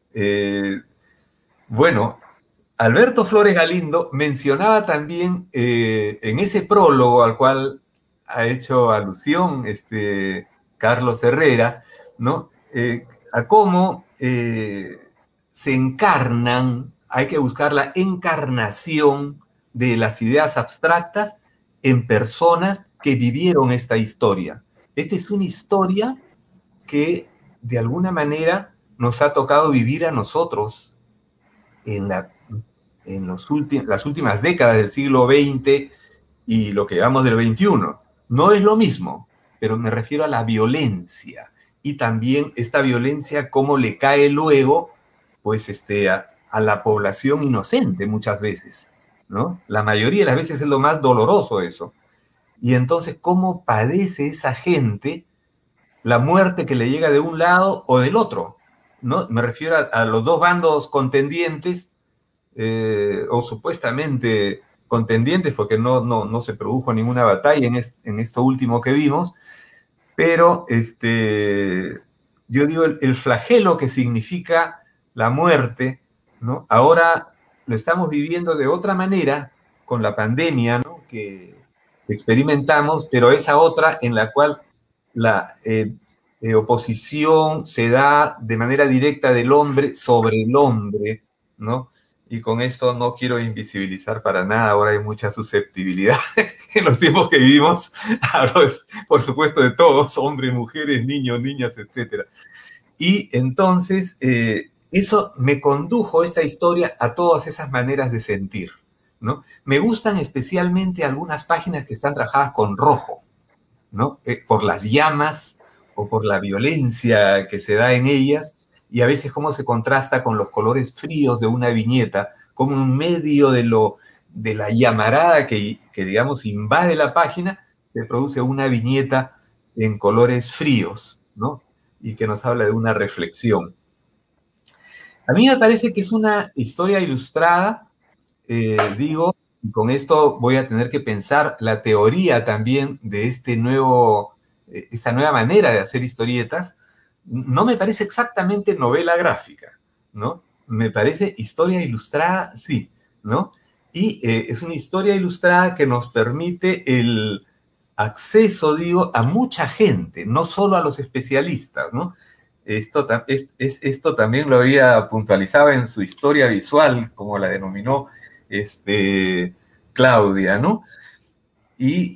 Bueno, Alberto Flores Galindo mencionaba también en ese prólogo al cual ha hecho alusión Carlos Herrera, ¿no? A cómo se encarnan, hay que buscar la encarnación de las ideas abstractas en personas que vivieron esta historia. Esta es una historia que de alguna manera nos ha tocado vivir a nosotros en las últimas décadas del siglo XX y lo que llevamos del XXI. No es lo mismo, pero me refiero a la violencia y también esta violencia cómo le cae luego pues a la población inocente muchas veces, ¿no? La mayoría de las veces es lo más doloroso eso. Y entonces cómo padece esa gente la muerte que le llega de un lado o del otro, ¿no? Me refiero a los dos bandos contendientes o supuestamente contendientes, porque no se produjo ninguna batalla en esto último que vimos, pero yo digo, el flagelo que significa la muerte, ¿no? Ahora lo estamos viviendo de otra manera con la pandemia, ¿no?, que experimentamos, pero esa otra en la cual la oposición se da de manera directa del hombre sobre el hombre, ¿no? Y con esto no quiero invisibilizar para nada, ahora hay mucha susceptibilidad en los tiempos que vivimos, hablo por supuesto de todos, hombres, mujeres, niños, niñas, etc. Y entonces eso me condujo esta historia a todas esas maneras de sentir, ¿no? Me gustan especialmente algunas páginas que están trabajadas con rojo, ¿no? Por las llamas o por la violencia que se da en ellas, y a veces cómo se contrasta con los colores fríos de una viñeta, como en medio de la llamarada que digamos invade la página, se produce una viñeta en colores fríos, ¿no? Y que nos habla de una reflexión. A mí me parece que es una historia ilustrada, digo, y con esto voy a tener que pensar la teoría también de esta nueva manera de hacer historietas. No me parece exactamente novela gráfica, ¿no? Me parece historia ilustrada, sí, ¿no? Y es una historia ilustrada que nos permite el acceso, digo, a mucha gente, no solo a los especialistas, ¿no? Esto también lo había puntualizado en su historia visual, como la denominó Claudia, ¿no? Y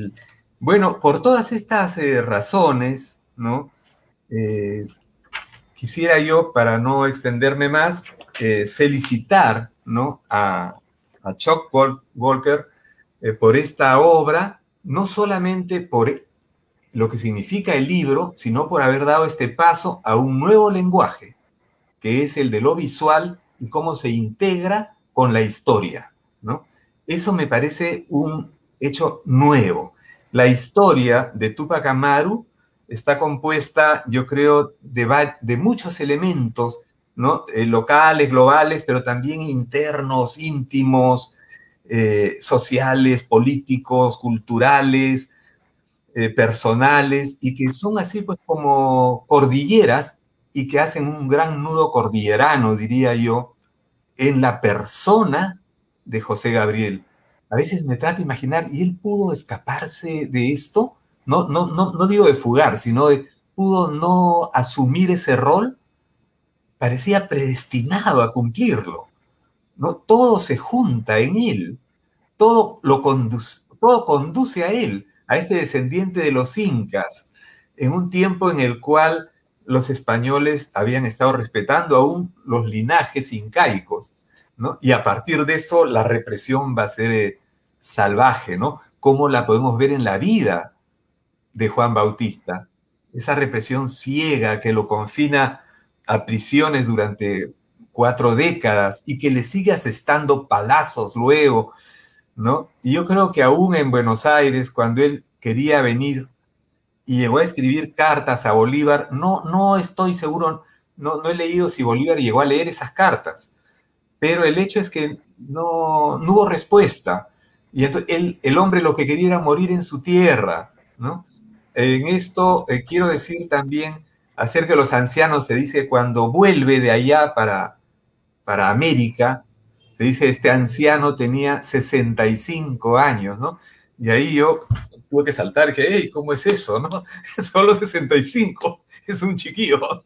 bueno, por todas estas razones, ¿no? quisiera yo, para no extenderme más, felicitar, ¿no?, a Chuck Walker por esta obra, no solamente por lo que significa el libro, sino por haber dado este paso a un nuevo lenguaje, que es el de lo visual y cómo se integra con la historia, ¿no? Eso me parece un hecho nuevo. La historia de Túpac Amaru está compuesta, yo creo, de muchos elementos, ¿no? Locales, globales, pero también internos, íntimos, sociales, políticos, culturales, personales, y que son así pues como cordilleras y que hacen un gran nudo cordillerano, diría yo, en la persona de José Gabriel. A veces me trato de imaginar, ¿y él pudo escaparse de esto? No digo de fugar, sino de pudo no asumir ese rol. Parecía predestinado a cumplirlo, ¿no? Todo se junta en él, todo conduce a él, a este descendiente de los incas, en un tiempo en el cual los españoles habían estado respetando aún los linajes incaicos, ¿no? Y a partir de eso la represión va a ser salvaje, ¿no? Como la podemos ver en la vida de Juan Bautista, esa represión ciega que lo confina a prisiones durante 4 décadas y que le sigue asestando palazos luego, ¿no? Y yo creo que aún en Buenos Aires, cuando él quería venir y llegó a escribir cartas a Bolívar, no estoy seguro, no he leído si Bolívar llegó a leer esas cartas, pero el hecho es que no hubo respuesta. Y entonces el hombre lo que quería era morir en su tierra, ¿no? En esto quiero decir también acerca de los ancianos, se dice cuando vuelve de allá para América, se dice este anciano tenía 65 años, ¿no? Y ahí yo tuve que saltar y dije, hey, ¿cómo es eso, no? Solo 65, es un chiquillo.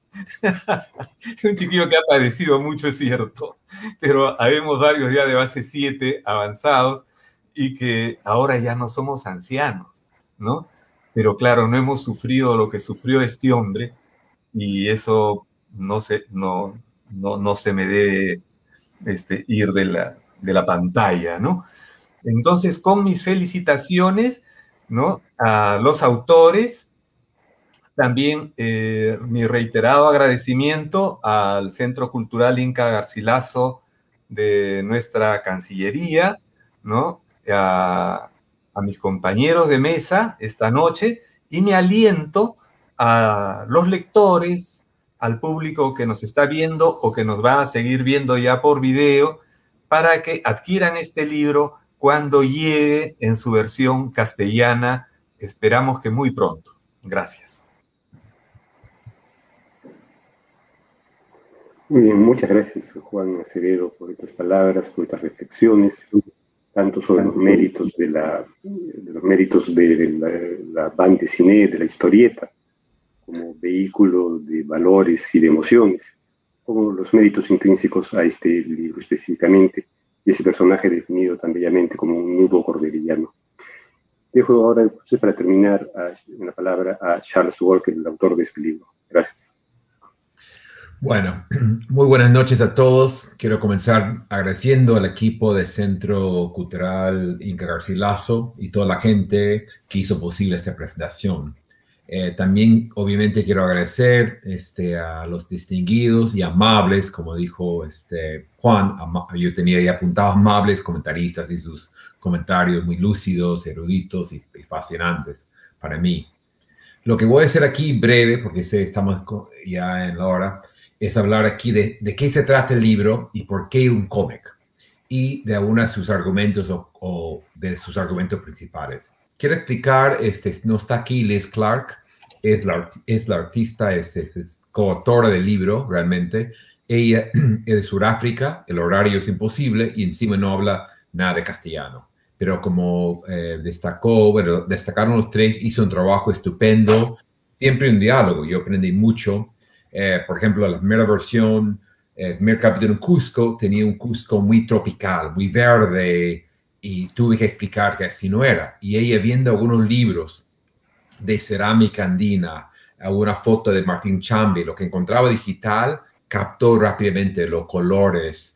Un chiquillo que ha padecido mucho, es cierto, pero habemos varios ya de base 7 avanzados y que ahora ya no somos ancianos, ¿no? Pero claro, no hemos sufrido lo que sufrió este hombre y eso no se me debe ir de la pantalla, ¿no? Entonces, con mis felicitaciones, ¿no?, a los autores, también mi reiterado agradecimiento al Centro Cultural Inca Garcilaso de nuestra Cancillería, ¿no?, a mis compañeros de mesa esta noche, y me aliento a los lectores, al público que nos está viendo o que nos va a seguir viendo ya por video, para que adquieran este libro cuando llegue en su versión castellana. Esperamos que muy pronto. Gracias. Muy bien, muchas gracias, Juan Acevedo, por estas palabras, por estas reflexiones, tanto sobre los méritos de la bande dessinée, de la historieta, como vehículo de valores y de emociones, como los méritos intrínsecos a este libro específicamente, y ese personaje definido tan bellamente como un nudo cordillano. Dejo ahora, entonces, para terminar, una palabra a Charles Walker, el autor de este libro. Gracias. Bueno, muy buenas noches a todos. Quiero comenzar agradeciendo al equipo del Centro Cultural Inca Garcilaso y toda la gente que hizo posible esta presentación. También, obviamente, quiero agradecer a los distinguidos y amables, como dijo Juan. Yo tenía ya apuntados amables comentaristas y sus comentarios muy lúcidos, eruditos y fascinantes para mí. Lo que voy a hacer aquí breve, porque estamos ya en la hora, es hablar aquí de qué se trata el libro y por qué un cómic, y de algunos de sus argumentos o de sus argumentos principales. Quiero explicar, no está aquí Liz Clark, es la artista, es coautora del libro, realmente. Ella es de Sudáfrica, el horario es imposible y encima no habla nada de castellano. Pero como destacaron los tres, hizo un trabajo estupendo, siempre un diálogo, yo aprendí mucho. Por ejemplo, la primera versión, el primer capítulo en Cusco, tenía un Cusco muy tropical, muy verde, y tuve que explicar que así no era. Y ella, viendo algunos libros de cerámica andina, una foto de Martín Chambi. Lo que encontraba digital captó rápidamente los colores,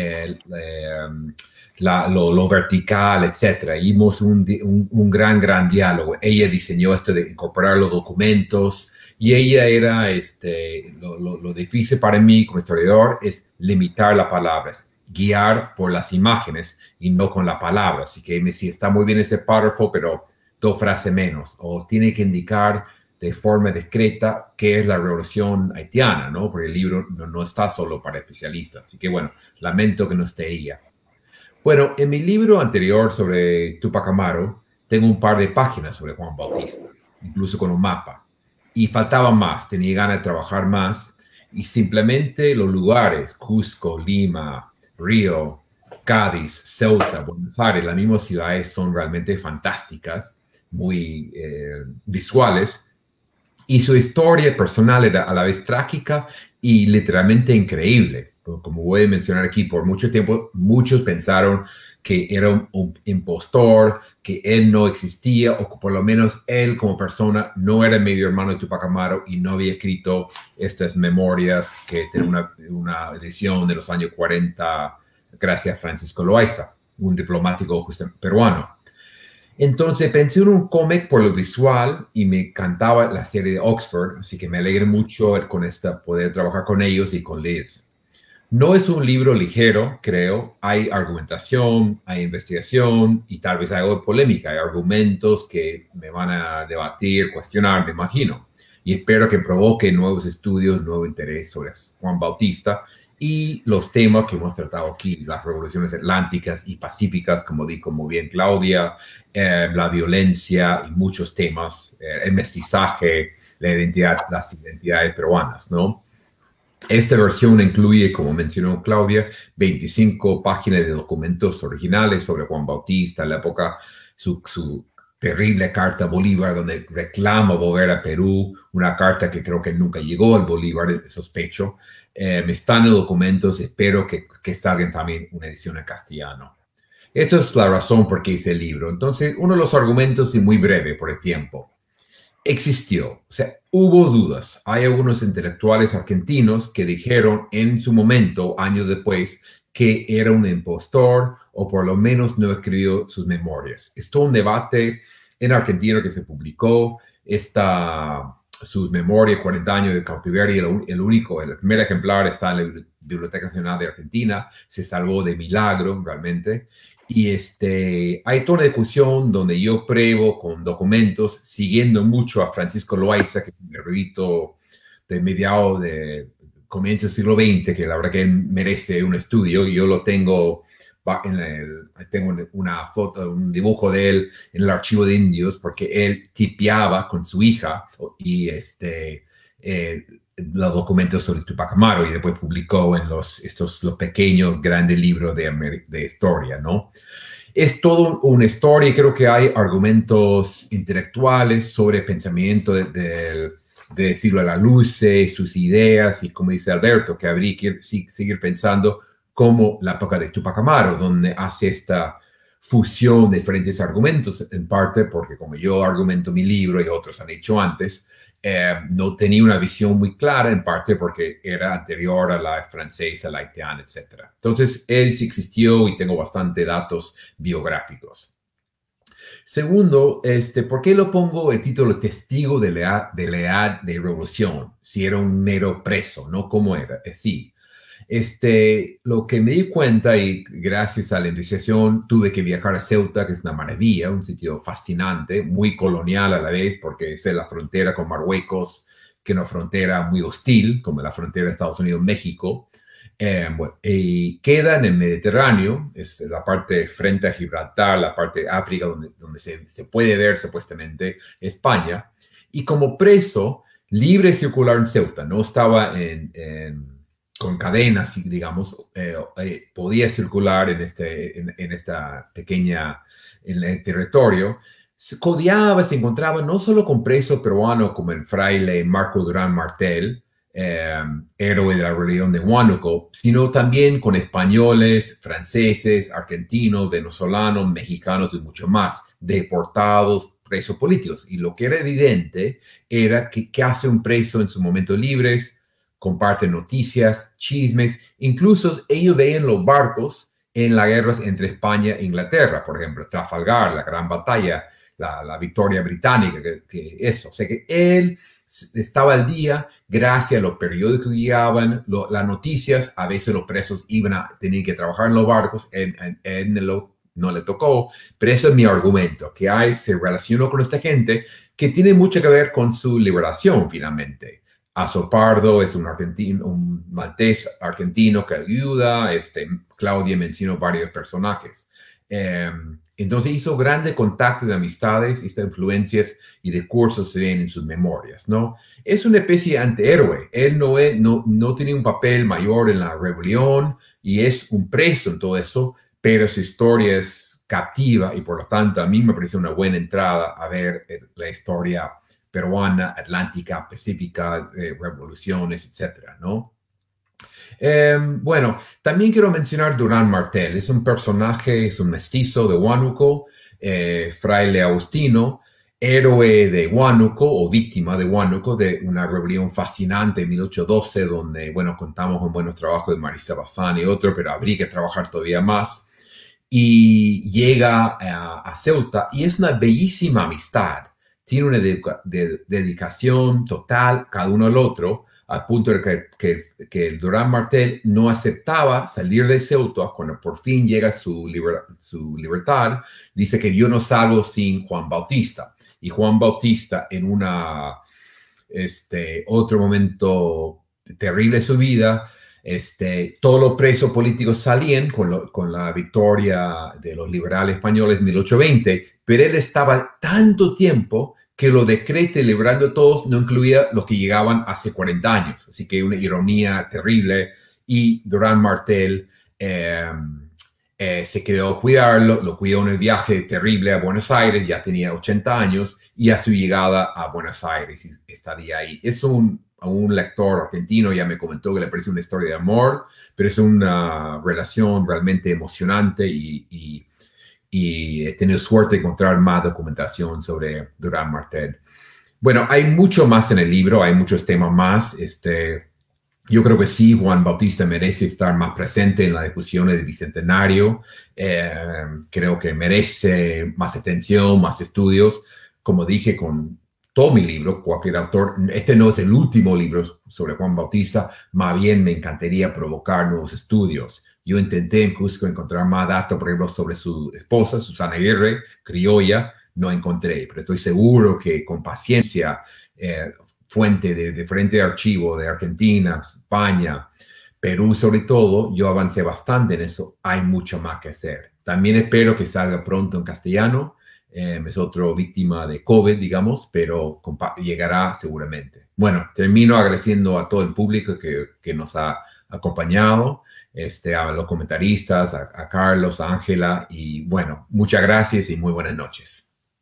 lo vertical, etc. Hicimos un gran diálogo. Ella diseñó esto de incorporar los documentos y ella era, lo difícil para mí como historiador es limitar las palabras, guiar por las imágenes y no con la palabra. Así que me decía, está muy bien ese párrafo, pero 2 frases menos, o tiene que indicar de forma discreta qué es la revolución haitiana, ¿no? Porque el libro no está solo para especialistas. Así que, bueno, lamento que no esté ella. Bueno, en mi libro anterior sobre Túpac Amaru, tengo un par de páginas sobre Juan Bautista, incluso con un mapa. Y faltaba más, tenía ganas de trabajar más. Y simplemente los lugares, Cusco, Lima, Río, Cádiz, Ceuta, Buenos Aires, las mismas ciudades son realmente fantásticas, muy visuales. Y su historia personal era a la vez trágica y literalmente increíble. Como voy a mencionar aquí, por mucho tiempo muchos pensaron que era un impostor, que él no existía, o que por lo menos él como persona no era medio hermano de Túpac Amaru y no había escrito estas memorias que tienen una edición de los años 40 gracias a Francisco Loaiza, un diplomático peruano. Entonces pensé en un cómic por lo visual y me encantaba la serie de Oxford, así que me alegré mucho poder trabajar con ellos y con Liz. No es un libro ligero, creo. Hay argumentación, hay investigación y tal vez algo de polémica. Hay argumentos que me van a debatir, cuestionar, me imagino. Y espero que provoque nuevos estudios, nuevo interés sobre Juan Bautista y los temas que hemos tratado aquí, las revoluciones atlánticas y pacíficas, como dijo muy bien Claudia, la violencia y muchos temas, el mestizaje, las identidades peruanas, ¿no? Esta versión incluye, como mencionó Claudia, 25 páginas de documentos originales sobre Juan Bautista, la época, su terrible carta a Bolívar, donde reclama volver a Perú, una carta que creo que nunca llegó al Bolívar, sospecho. Están en los documentos, espero que salga también una edición en castellano. Esta es la razón por qué hice el libro. Entonces, uno de los argumentos, y muy breve por el tiempo, existió, o sea, hubo dudas. Hay algunos intelectuales argentinos que dijeron en su momento, años después, que era un impostor o por lo menos no escribió sus memorias. Esto es un debate en Argentina que se publicó, sus memorias, 40 años de cautiverio, el primer ejemplar está en la Biblioteca Nacional de Argentina, se salvó de milagro realmente. Y hay toda una discusión donde yo pruebo con documentos, siguiendo mucho a Francisco Loaiza, que es un erudito de mediados de comienzo del siglo XX, que la verdad que merece un estudio. Yo lo tengo, tengo una foto, un dibujo de él en el archivo de indios, porque él tipeaba con su hija y los documentos sobre Túpac Amaru y después publicó en los pequeños, grandes libros de historia, ¿no? Es todo una historia y creo que hay argumentos intelectuales sobre el pensamiento de Silvio Laluce, sus ideas y como dice Alberto, que habría que seguir pensando como la época de Túpac Amaru, donde hace esta fusión de diferentes argumentos, en parte porque como yo argumento mi libro y otros han hecho antes, no tenía una visión muy clara, en parte porque era anterior a la francesa, la haitiana, etc. Entonces, él sí existió y tengo bastante datos biográficos. Segundo, ¿por qué lo pongo el título testigo de la edad de revolución? Si era un mero preso, ¿no? ¿Cómo era? Sí. Lo que me di cuenta y gracias a la investigación tuve que viajar a Ceuta, que es una maravilla, un sitio fascinante, muy colonial a la vez, porque es la frontera con Marruecos, que es una frontera muy hostil, como la frontera de Estados Unidos-México. Y queda en el Mediterráneo, es la parte frente a Gibraltar, la parte de África, donde se puede ver supuestamente España. Y como preso, libre de circular en Ceuta, no estaba con cadenas, digamos, podía circular en esta pequeña, en el territorio, se codeaba, se encontraba no solo con presos peruanos como el fraile Marco Durán Martel, héroe de la rebelión de Huánuco, sino también con españoles, franceses, argentinos, venezolanos, mexicanos y mucho más, deportados, presos políticos. Y lo que era evidente era que qué hace un preso en sus momentos libres, comparte noticias, chismes, incluso ellos veían los barcos en las guerras entre España e Inglaterra, por ejemplo, Trafalgar, la gran batalla, la victoria británica, eso. O sea que él estaba al día gracias a los periódicos que guiaban, las noticias. A veces los presos iban a tener que trabajar en los barcos, no le tocó, pero eso es mi argumento, que se relacionó con esta gente que tiene mucho que ver con su liberación finalmente. Azopardo es un argentino, un maltés argentino que ayuda, Claudia mencionó varios personajes. Entonces hizo grandes contactos de amistades, estas influencias y de cursos se ven en sus memorias, ¿no? Es una especie de antihéroe. Él no tiene un papel mayor en la rebelión y es un preso en todo eso, pero su historia es captiva y por lo tanto a mí me parece una buena entrada a ver la historia peruana, atlántica, pacífica, revoluciones, etcétera, ¿no? Bueno, también quiero mencionar Durán Martel. Es un personaje, es un mestizo de Huánuco, fraile agustino, héroe de Huánuco o víctima de Huánuco de una rebelión fascinante en 1812, donde, bueno, contamos con buenos trabajos de Marisa Bazán y otro, pero habría que trabajar todavía más. Y llega a Ceuta y es una bellísima amistad. Tiene una dedicación total cada uno al otro, al punto de que Durán Martel no aceptaba salir de Ceuta cuando por fin llega su libertad. Dice que yo no salgo sin Juan Bautista. Y Juan Bautista en otro momento terrible de su vida, todos los presos políticos salían con la victoria de los liberales españoles en 1820, pero él estaba tanto tiempo que los decretos liberando a todos no incluía los que llegaban hace 40 años. Así que una ironía terrible. Y Durán Martel se quedó a cuidarlo, lo cuidó en el viaje terrible a Buenos Aires, ya tenía 80 años, y a su llegada a Buenos Aires estaría ahí. Es un lector argentino, ya me comentó que le parece una historia de amor, pero es una relación realmente emocionante y he tenido suerte de encontrar más documentación sobre Durán Martel. Bueno, hay mucho más en el libro, hay muchos temas más. Yo creo que sí, Juan Bautista merece estar más presente en las discusiones del Bicentenario. Creo que merece más atención, más estudios. Como dije con todo mi libro, cualquier autor, este no es el último libro sobre Juan Bautista, más bien me encantaría provocar nuevos estudios. Yo intenté incluso encontrar más datos, por ejemplo, sobre su esposa, Susana Aguirre, criolla, no encontré, pero estoy seguro que con paciencia, fuente de diferentes archivos de Argentina, España, Perú sobre todo, yo avancé bastante en eso, hay mucho más que hacer. También espero que salga pronto en castellano, es otro víctima de COVID, digamos, pero llegará seguramente. Bueno, termino agradeciendo a todo el público que nos ha acompañado, a los comentaristas, a Carlos, a Ángela, y bueno, muchas gracias y muy buenas noches.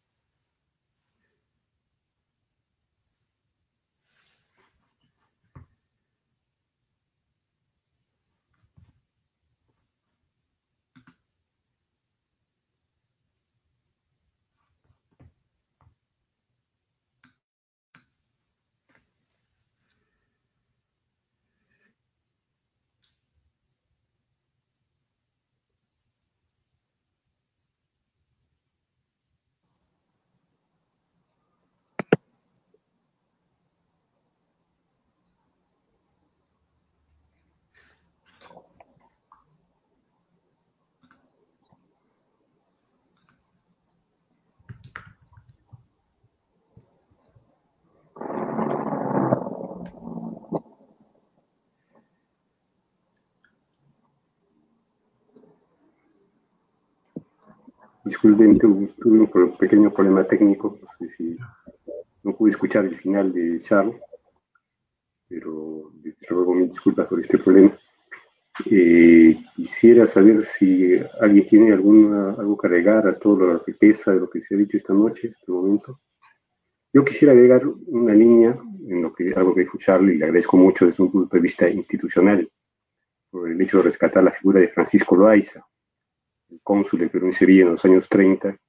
Disculpen, tuve un pequeño problema técnico, no sé si no pude escuchar el final de Charles, pero desde luego mis disculpas por este problema. Quisiera saber si alguien tiene algo que agregar a toda la riqueza de lo que se ha dicho esta noche, este momento. Yo quisiera agregar una línea en algo que dijo Charles, y le agradezco mucho desde un punto de vista institucional, por el hecho de rescatar la figura de Francisco Loaiza, el cónsul en Perú en Sevilla en los años 30, que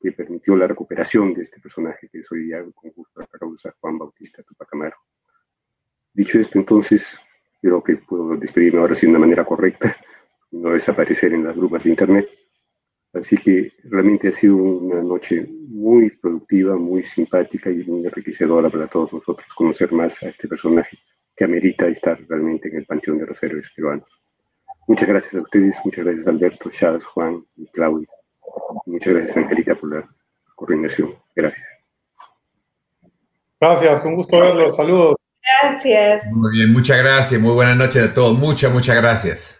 que permitió la recuperación de este personaje que hoy día con justa causa Juan Bautista Tupac Amaru. Dicho esto, entonces, creo que puedo despedirme ahora sí de una manera correcta, no desaparecer en las grupos de internet. Así que realmente ha sido una noche muy productiva, muy simpática y muy enriquecedora para todos nosotros conocer más a este personaje que amerita estar realmente en el panteón de los héroes peruanos. Muchas gracias a ustedes, muchas gracias Alberto, Charles, Juan y Claudia. Muchas gracias Angélica por la coordinación. Gracias. Gracias, un gusto verlos. Saludos. Gracias. Muy bien, muchas gracias. Muy buenas noches a todos. Muchas gracias.